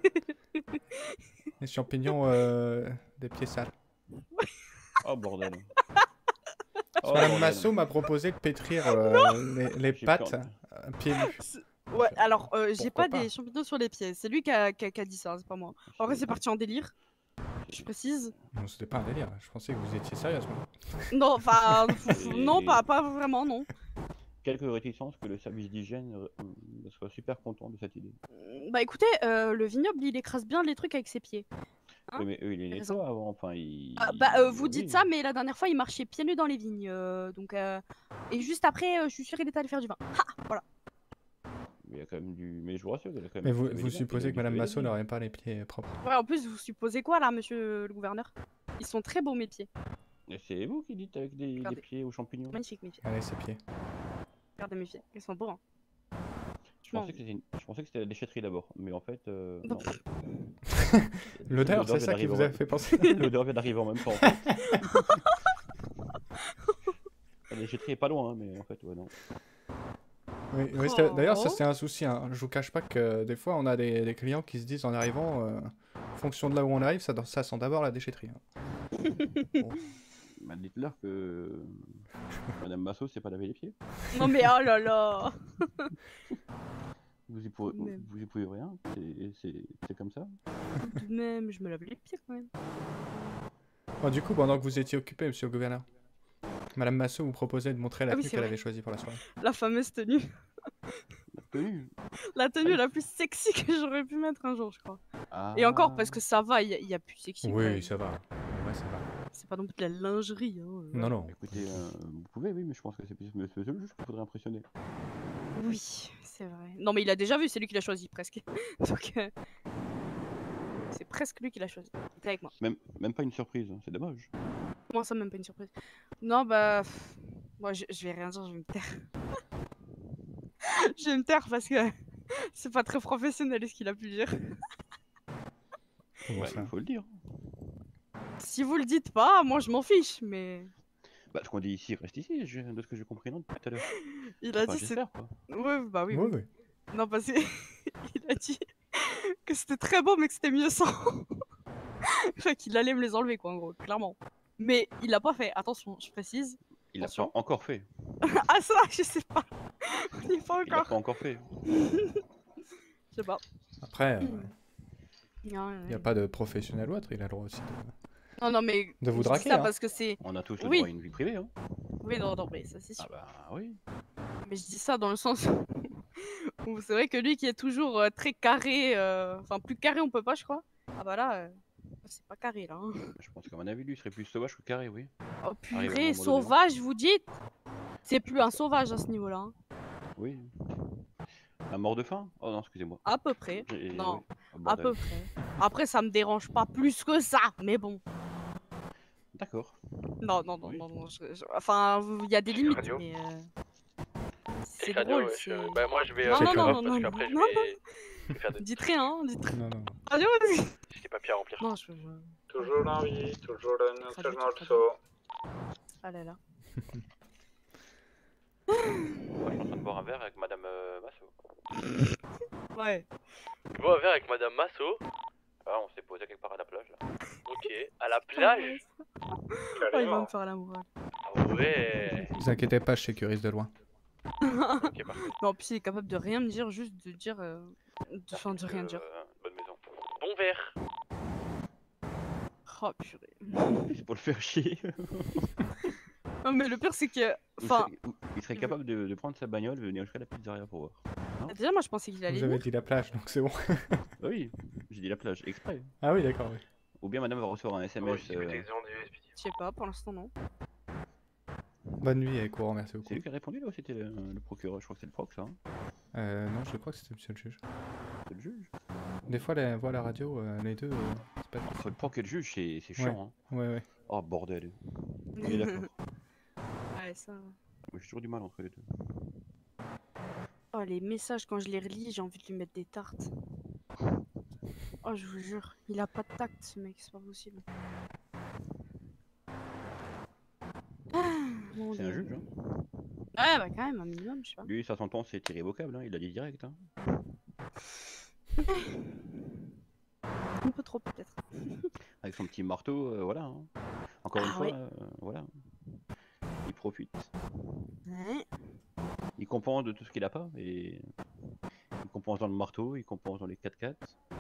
Les champignons des pieds sales. Oh bordel. Parce que Madame Masso m'a proposé de pétrir les J'ai pâtes peur. pieds nus. Ouais, alors j'ai Pourquoi pas des champignons sur les pieds. C'est lui qui a dit ça, c'est pas moi. Après, c'est parti en délire. Je précise. Non, c'était pas un délire. Je pensais que vous étiez sérieux à ce moment. Non, enfin, Et- non, pas vraiment, non. Quelques réticences que le service d'hygiène soit super content de cette idée. Bah écoutez, le vignoble, il écrase bien les trucs avec ses pieds. Hein? Oui, mais eux, ils les Raison. nettoient avant. Enfin, ils. Vous dites ça, mais la dernière fois, il marchait pieds nus dans les vignes. Et juste après, je suis sûre qu'il était allé faire du vin. Ha, voilà. Mais il y a quand même du. Mais je vous rassure, il y a quand même. Mais du vous laver les mains, supposez il que y a Madame du Masso laver les mains. n'aurait pas les pieds propres. Ouais, en plus, vous supposez quoi là, monsieur le gouverneur? Ils sont très beaux, mes pieds. Et c'est vous qui dites avec des Regardez. pieds aux champignons. Magnifique, mes pieds. Allez, ses pieds. Regardez mes pieds, ils sont beaux. Hein. Je pensais que c'était la déchetterie d'abord, mais en fait. Non. L'odeur, c'est ça qui vous a fait penser. L'odeur vient d'arriver en même temps. En fait. La déchetterie est pas loin, hein, mais en fait, ouais, non. Oui, oui, d'ailleurs, ça c'est un souci. Hein. Je vous cache pas que des fois, on a des clients qui se disent en arrivant, en fonction de là où on arrive, ça sent d'abord la déchetterie. Hein. Bon. Bah, dites-leur que Madame Masso s'est pas lavé les pieds. Non, mais oh là là. Vous y Même. pouvez rien, c'est comme ça. Tout de même, je me lave les pieds quand même. Bon, du coup, pendant que vous étiez occupé, monsieur le gouverneur, Madame Masso vous proposait de montrer la Ah oui, tenue c'est qu'elle vrai. avait choisie pour la soirée. La fameuse tenue. La tenue. La tenue la plus sexy que j'aurais pu mettre un jour, je crois. Ah. Et encore, parce que ça va, il y a plus sexy. quand même. Oui, ça va. Ouais, ça va. C'est pas non plus de la lingerie. Hein. Non, non. Écoutez, vous pouvez, oui, mais je pense que c'est plus monsieur le juge qu'il faudrait impressionner. Oui, c'est vrai. Non, mais il a déjà vu, c'est lui qui l'a choisi presque. Donc, c'est presque lui qui l'a choisi. Il était avec moi. Même pas une surprise, hein, c'est dommage. Comment ça, même pas une surprise? Non, bah. Moi, je vais rien dire, je vais me taire. Je vais me taire parce que c'est pas très professionnel ce qu'il a pu dire. Ouais, il faut le dire. Si vous le dites pas, moi je m'en fiche, mais. Bah, ce qu'on dit ici reste ici, de ce que j'ai compris non, depuis tout à l'heure. Il a Enfin, dit c'est. j'espère, quoi. Ouais, bah oui. Oui, oui. oui. Non, parce que. Il a dit que c'était très beau, mais que c'était mieux sans. Enfin, qu'il allait me les enlever, quoi, en gros, clairement. Mais il l'a pas fait, attention, je précise. Il a pas encore fait. Ah, ça, je sais pas. On n'y est pas Il l'a encore. pas encore fait. Je sais pas. Après, il Non, n'y a pas de professionnel ou autre, il a le droit aussi de... non, mais. De vous je dis draguer, ça hein. parce que c'est. On a tous le Oui. droit à une vie privée, hein. Oui, non, non, mais ça c'est sûr. Ah bah oui. Mais je dis ça dans le sens où c'est vrai que lui qui est toujours très carré, enfin plus carré on peut pas je crois. Ah bah là, c'est pas carré là. Hein. Je pense qu'à mon avis, lui, il serait plus sauvage que carré, oui. Oh Arrive à un purée, moment donné, hein. sauvage vous dites? C'est plus un sauvage à ce niveau-là. Hein. Oui. Un mort de faim? Oh non, excusez-moi. À peu près. Non, oui. Oh, à bordel. peu près. Après ça me dérange pas plus que ça, mais bon. D'accord. Non, non, non, non, non. Enfin, il y a des limites, Radio. mais. C'est Radio, drôle. ouais, c'est- bah moi je vais Non, non, non, non, parce non, qu'après je non, vais faire des Dites rien, hein, dites rien. Non, non. Radio, vas-y. j'ai des papiers à remplir. Non, Toujours en vie, toujours un autre Traduit, morceau. Ah là là. Moi je suis en train de boire un verre avec Madame Masso. Ouais. Je bois un verre avec Madame Masso. Ah, on s'est posé quelque part à la plage là. Ok, à la plage? Oh, il va me faire l'amour. Ah ouais. Ne vous inquiétez pas, je sécurise de loin. Ok, parfait. Non, puis il est capable de rien me dire, juste de dire. Enfin, de rien dire. Bonne maison. Bon verre. Oh purée. C'est pour le faire chier. Non, mais le pire, c'est que. Enfin. Il serait capable de prendre sa bagnole et venir jusqu'à la pizzeria pour voir. Non Déjà, moi je pensais qu'il allait. Vous avez venir. dit la plage, donc c'est bon. Bah oui, j'ai dit la plage, exprès. Ah oui, d'accord, oui. Ou bien madame va recevoir un SMS. Je sais pas, pour l'instant, non. Bonne nuit et courant, merci beaucoup. C'est lui qui a répondu là ou c'était le procureur? Je crois que c'est le proc ça. Non, je crois que c'était monsieur le juge. C'est le juge. Des fois, les voix à la radio, les deux, c'est pas Entre le proc et le juge, c'est chiant. Hein. Ouais, ouais. Oh bordel. On est d'accord. Ouais, ça. J'ai toujours du mal entre les deux. Oh, les messages, quand je les relis, j'ai envie de lui mettre des tartes. Oh, je vous jure, il a pas de tact, ce mec, c'est pas possible. Mon C'est un Dieu. juge, hein. Ouais, bah quand même, un minimum, je sais pas. Lui, sa sentence c'est irrévocable, hein. Il l'a dit direct. Hein. Un peu trop, peut-être. Avec son petit marteau, voilà. Hein. Encore une Ah fois, oui. voilà. Il profite. Ouais. Il compense de tout ce qu'il a pas. Et... il compense dans le marteau, il compense dans les 4x4.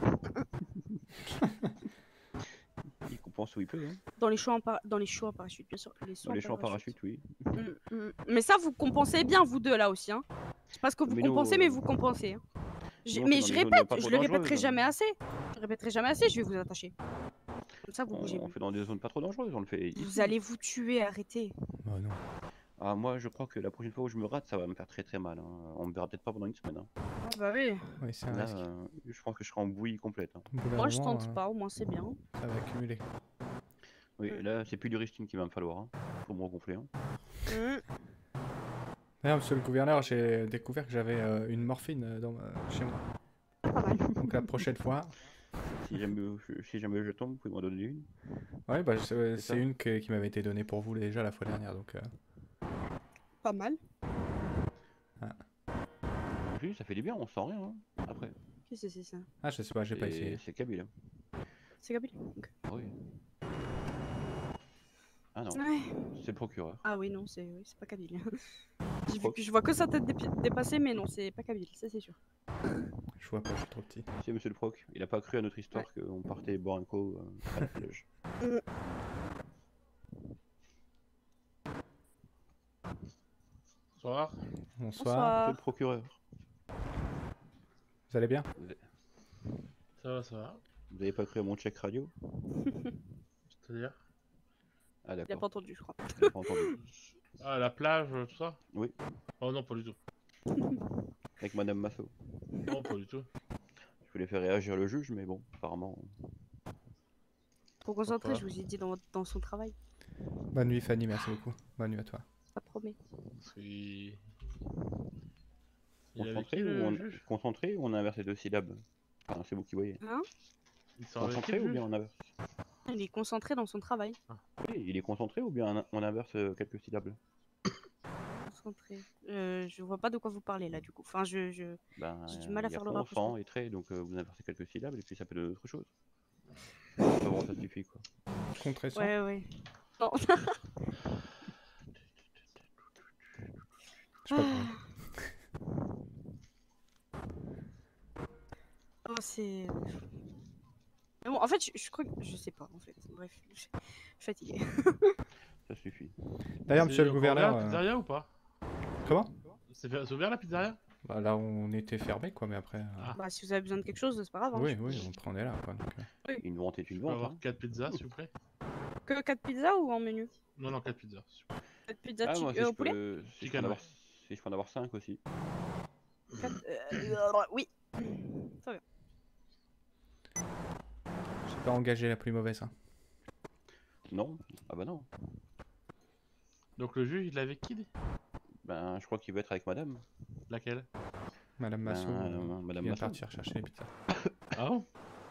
Il compense où il peut. Hein. Dans les choix en parachute, bien sûr. Dans les champs en parachute, oui. Mais ça, vous compensez bien, vous deux, là aussi. Hein. Je sais pas ce que vous Mais compensez, nous, mais vous compensez. Hein. nous, on Mais fait je dans des zones répète, pas je trop le dangereuses, répéterai hein. jamais assez. Je le répéterai jamais assez, je vais vous attacher. Comme ça, vous bougez On plus. fait dans des zones pas trop dangereuses, on le fait ici. Vous allez vous tuer, arrêtez. Oh non. Ah, moi, je crois que la prochaine fois où je me rate, ça va me faire très très mal. Hein. On me verra peut-être pas pendant une semaine. Hein. Ah bah oui. Oui, c'est un Là, risque. je pense que je serai en bouillie complète. Hein. Au bout d'un Moi, je moment, tente pas, au moins c'est bien. Ça va accumuler. Oui, là, c'est plus du Ristine qu'il va me falloir. Hein. Pour me regonfler. Hein. D'ailleurs, monsieur le gouverneur, j'ai découvert que j'avais une morphine chez moi. Donc la prochaine fois. Si jamais je tombe, vous pouvez m'en donner une. Ouais, bah c'est ça. une qui m'avait été donnée pour vous déjà la fois dernière, donc. Pas mal. Oui, ça fait du bien, on sent rien. Hein. Après. Qu'est-ce que c'est ça? Ah, je sais pas, j'ai pas essayé. C'est Kabyle. C'est Gabriel. Ok. Oui. Ah non, Ouais. c'est le procureur. Ah oui, non, c'est pas Kabyle. Je vois que sa tête dépassée, mais non, c'est pas Kabyle, ça c'est sûr. Je vois pas, je suis trop petit. C'est monsieur le proc. Il a pas cru à notre histoire qu'on partait boire un coup à la plage. Bonsoir. Bonsoir. Monsieur le procureur. Vous allez bien? Ça va, ça va. Vous avez pas cru à mon check radio? C'est-à-dire? Ah Il a d'accord. pas entendu, je crois. Il a pas entendu. Ah, la plage, tout ça? Oui. Oh non, pas du tout. Avec Madame Massot. Non, pas du tout. Je voulais faire réagir le juge, mais bon, apparemment. Pour concentrer, je vous ai dit dans son travail. Bonne nuit, Fanny, merci beaucoup. Bonne nuit à toi. Ça promet. Il Concentré ou on inverse les deux syllabes? Enfin, c'est vous qui voyez. Hein? Concentré ou bien on inverse? Il est concentré dans son travail. Oui, il est concentré ou bien on inverse quelques syllabes? Concentré. Je vois pas de quoi vous parlez là, du coup. Enfin, j'ai du mal à faire le rapprochement. Consent et trait, donc vous inversez quelques syllabes et puis ça peut donner autre chose. Bon, ça suffit quoi. Contré sans. Ouais, ouais. Non. Je sais pas comment. Oh, c'est... Mais bon, en fait, je crois que... Je sais pas, en fait. Bref, je suis fatiguée. Ça suffit. D'ailleurs, monsieur le C'est gouverneur. ouvert la pizzeria ou pas? Comment? C'est ouvert la pizzeria? Bah là, on était fermé, quoi, mais après. Bah, si vous avez besoin de quelque chose, c'est pas grave. Hein, Oui, oui, on prenait là, quoi. Donc, Une vente est une Je peux vente. avoir Hein. 4 pizzas, s'il vous plaît? Que 4 pizzas ou en menu? Non, non, 4 pizzas. s'il vous plaît. 4 pizzas Ah, moi, si au je poulet? peux, si je peux en avoir 5 aussi. Oui. Très bien. j'ai pas engagé la plus mauvaise. Hein. Non? Ah bah non. Donc le juge, il est avec qui? Ben, je crois qu'il va être avec madame. Laquelle? Madame Massot, Madame qui vient de Massot. partir chercher les pizzas. Ah bon?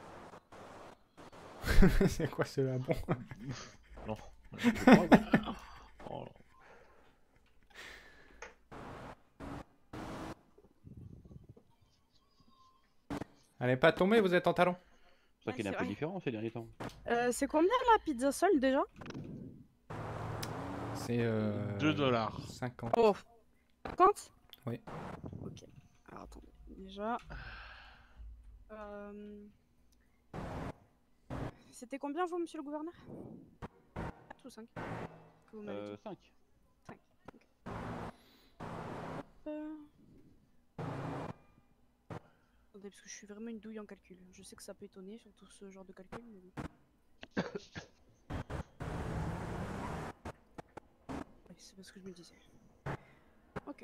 C'est quoi ce bon? Non. Je crois que- Oh. Elle n'est pas tombée, vous êtes en talon. C'est vrai qu'il est un c'est peu vrai. différent ces derniers temps. C'est combien la pizza seule déjà? C'est $2. 50. Oh. 50? Oui. Ok. Alors attendez. Déjà. C'était combien vous, monsieur le gouverneur? 4 ou 5? Que vous m'avez dit? 5. 5. Ok. Attendez, parce que je suis vraiment une douille en calcul. Je sais que ça peut étonner, surtout ce genre de calcul, mais bon. Ouais, c'est parce que je me disais. Ok.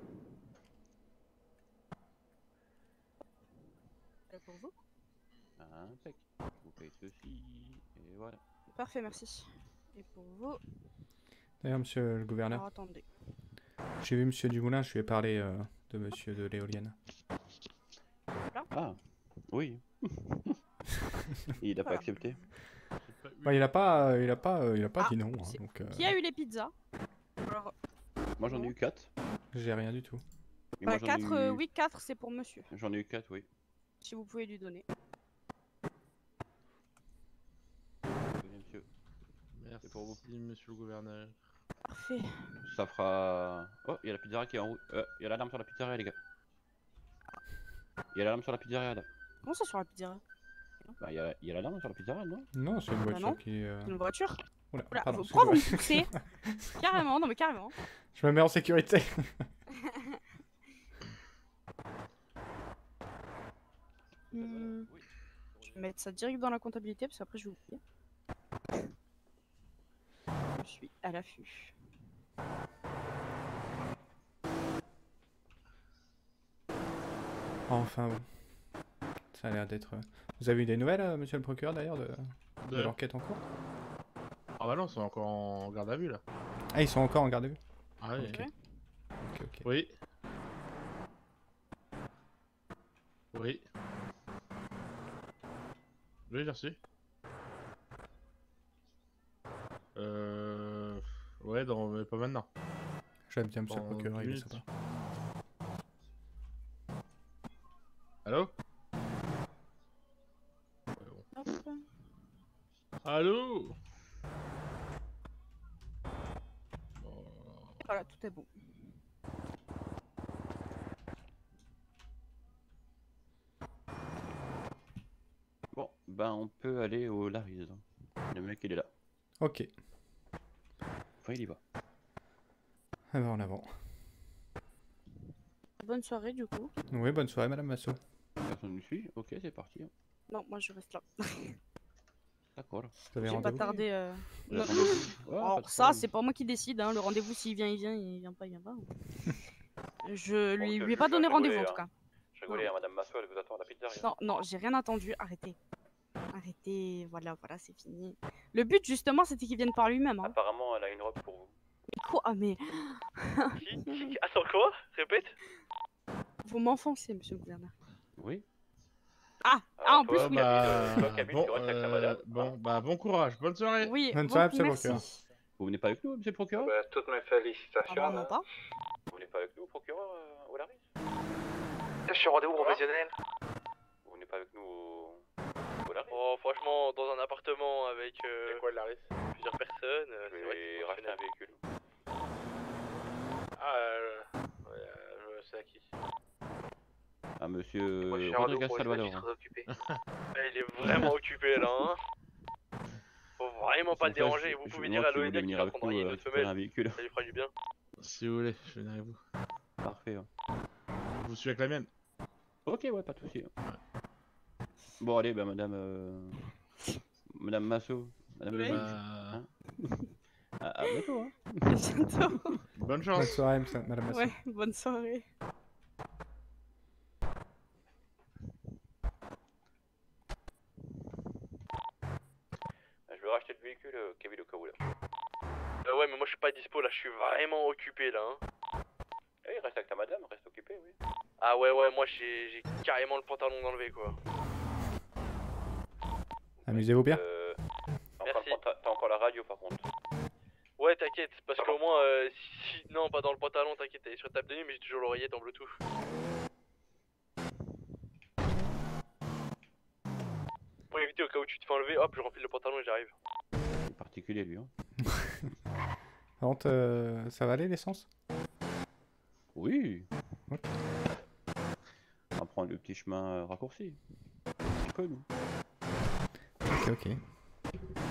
Et pour vous? Impec. Vous faites ceci, et voilà. Parfait, merci. Et pour vous? D'ailleurs, monsieur le gouverneur, Alors attendez. j'ai vu monsieur Dumoulin, je lui ai parlé de monsieur de l'éolienne. Ah, oui. Il a pas accepté. Bah, il a pas dit non. Hein, donc, Qui a eu les pizzas? Alors, Moi j'en ai eu 4. J'ai rien du tout. Et moi, bah, j'en ai 4, eu- oui, 4 c'est pour monsieur. J'en ai eu 4, oui. Si vous pouvez lui donner. Tenez, monsieur. Merci, pour vous. monsieur le gouverneur. Parfait. Ça fera... Oh, il y a la pizzeria qui est en route. Il y a l'alarme sur la pizzeria, les gars. Il y a l'alarme sur la pizzeria, là. Comment ça sur la pizzeria? Bah, il y a l'alarme sur la pizzeria, non? Non, c'est une Bah voiture non. qui. C'est une voiture? Oula, Oula, pardon, pourquoi vous me excusez-moi. poussez? Carrément, non mais carrément. Je me mets en sécurité. Je vais mettre ça direct dans la comptabilité parce qu'après je vais oublier. Je suis à l'affût. Enfin bon. Ça a l'air d'être. Vous avez eu des nouvelles, monsieur le procureur, d'ailleurs, de De- l'enquête en cours? Ah bah non, ils sont encore en garde à vue là. Ah, ils sont encore en garde à vue? Ah oui. Ok. Ok. Oui. Oui. Oui, j'ai reçu. Ouais, mais pas maintenant. J'aime bien monsieur le Dans procureur, il est 10 sympa. minutes. Allô? Allô? Voilà, tout est bon. Bon, ben on peut aller au Larise. Le mec il est là. Ok. Enfin il y va. Alors en avant. Bonne soirée du coup. Oui, bonne soirée, madame Massot. Personne ne suit? Ok, c'est parti. Non, moi je reste là. D'accord. Vous avez J'ai pas rendez-vous? tardé. Vous avez Non. rendez-vous? Ouais, Alors pas de ça, problème. c'est pas moi qui décide. Hein. Le rendez-vous, s'il vient, il vient. Il vient pas, il vient pas. Je lui Bon, ai pas donné je rendez-vous en rigolais, tout cas. hein. Je rigolais, hein, madame Massot, elle vous attend à la pizzeria. Non, non, j'ai rien attendu. Arrêtez. Arrêtez. Voilà, voilà, c'est fini. Le but justement, c'était qu'il vienne par lui-même. Hein. Apparemment, elle a une robe pour vous. Mais quoi? Ah mais. Attends, quoi? Répète. Vous m'enfoncez, monsieur le gouverneur. Oui. Ah, Alors, en plus, toi, oui. Bon, bon courage, bonne soirée. Oui, Bonne bon, soirée, monsieur le merci. procureur. Vous venez pas avec nous, monsieur le procureur? Bah, toutes mes félicitations. Apparemment pas. Vous venez pas avec nous, procureur, au Laris? Je suis en rendez-vous professionnel. Vous venez pas avec nous au Laris? Oh, franchement, dans un appartement avec quoi le Laris? plusieurs personnes, Je c'est vrai que vais c'est racheter un professionnel. véhicule. Je sais à qui. Ah, monsieur Moi, je suis en Rodriguez rendez-vous, Salvador. je suis très occupé. Il est vraiment occupé là, hein. Faut vraiment pas le déranger. Vous pouvez dire à si vous voulez Loéda qu'il venir va avec prendre nous une autre récupérer un femelle. véhicule. Ça lui fera du bien. Si vous voulez, je viens avec vous. Parfait. Ouais. Je vous suis avec la mienne. Ok, ouais, pas de soucis. Bon, allez, bah, madame. Madame Massot. Madame Oui. Levy. Hein à bientôt, hein. À bientôt. Bonne Bonne chance. soirée, madame Massot. Ouais, bonne soirée. Je vais racheter le véhicule, Kevin au cas où là. Ouais, mais moi je suis pas dispo là, je suis vraiment occupé là. Hein. Eh, reste avec ta madame, reste occupé, oui. Ah ouais, moi j'ai carrément le pantalon enlevé quoi. Amusez-vous bien. Merci. T'as encore la radio par contre. Ouais, t'inquiète, parce qu'au moins, non, pas dans le pantalon, t'inquiète, elle est sur table de nuit, mais j'ai toujours l'oreillette en Bluetooth. Pour éviter au cas où tu te fais enlever, hop, je renfile le pantalon et j'arrive. C'est particulier, lui, hein. Par contre, ça va aller l'essence? Oui. Ok. On va prendre le petit chemin raccourci. Un peu, nous. Ok, ok.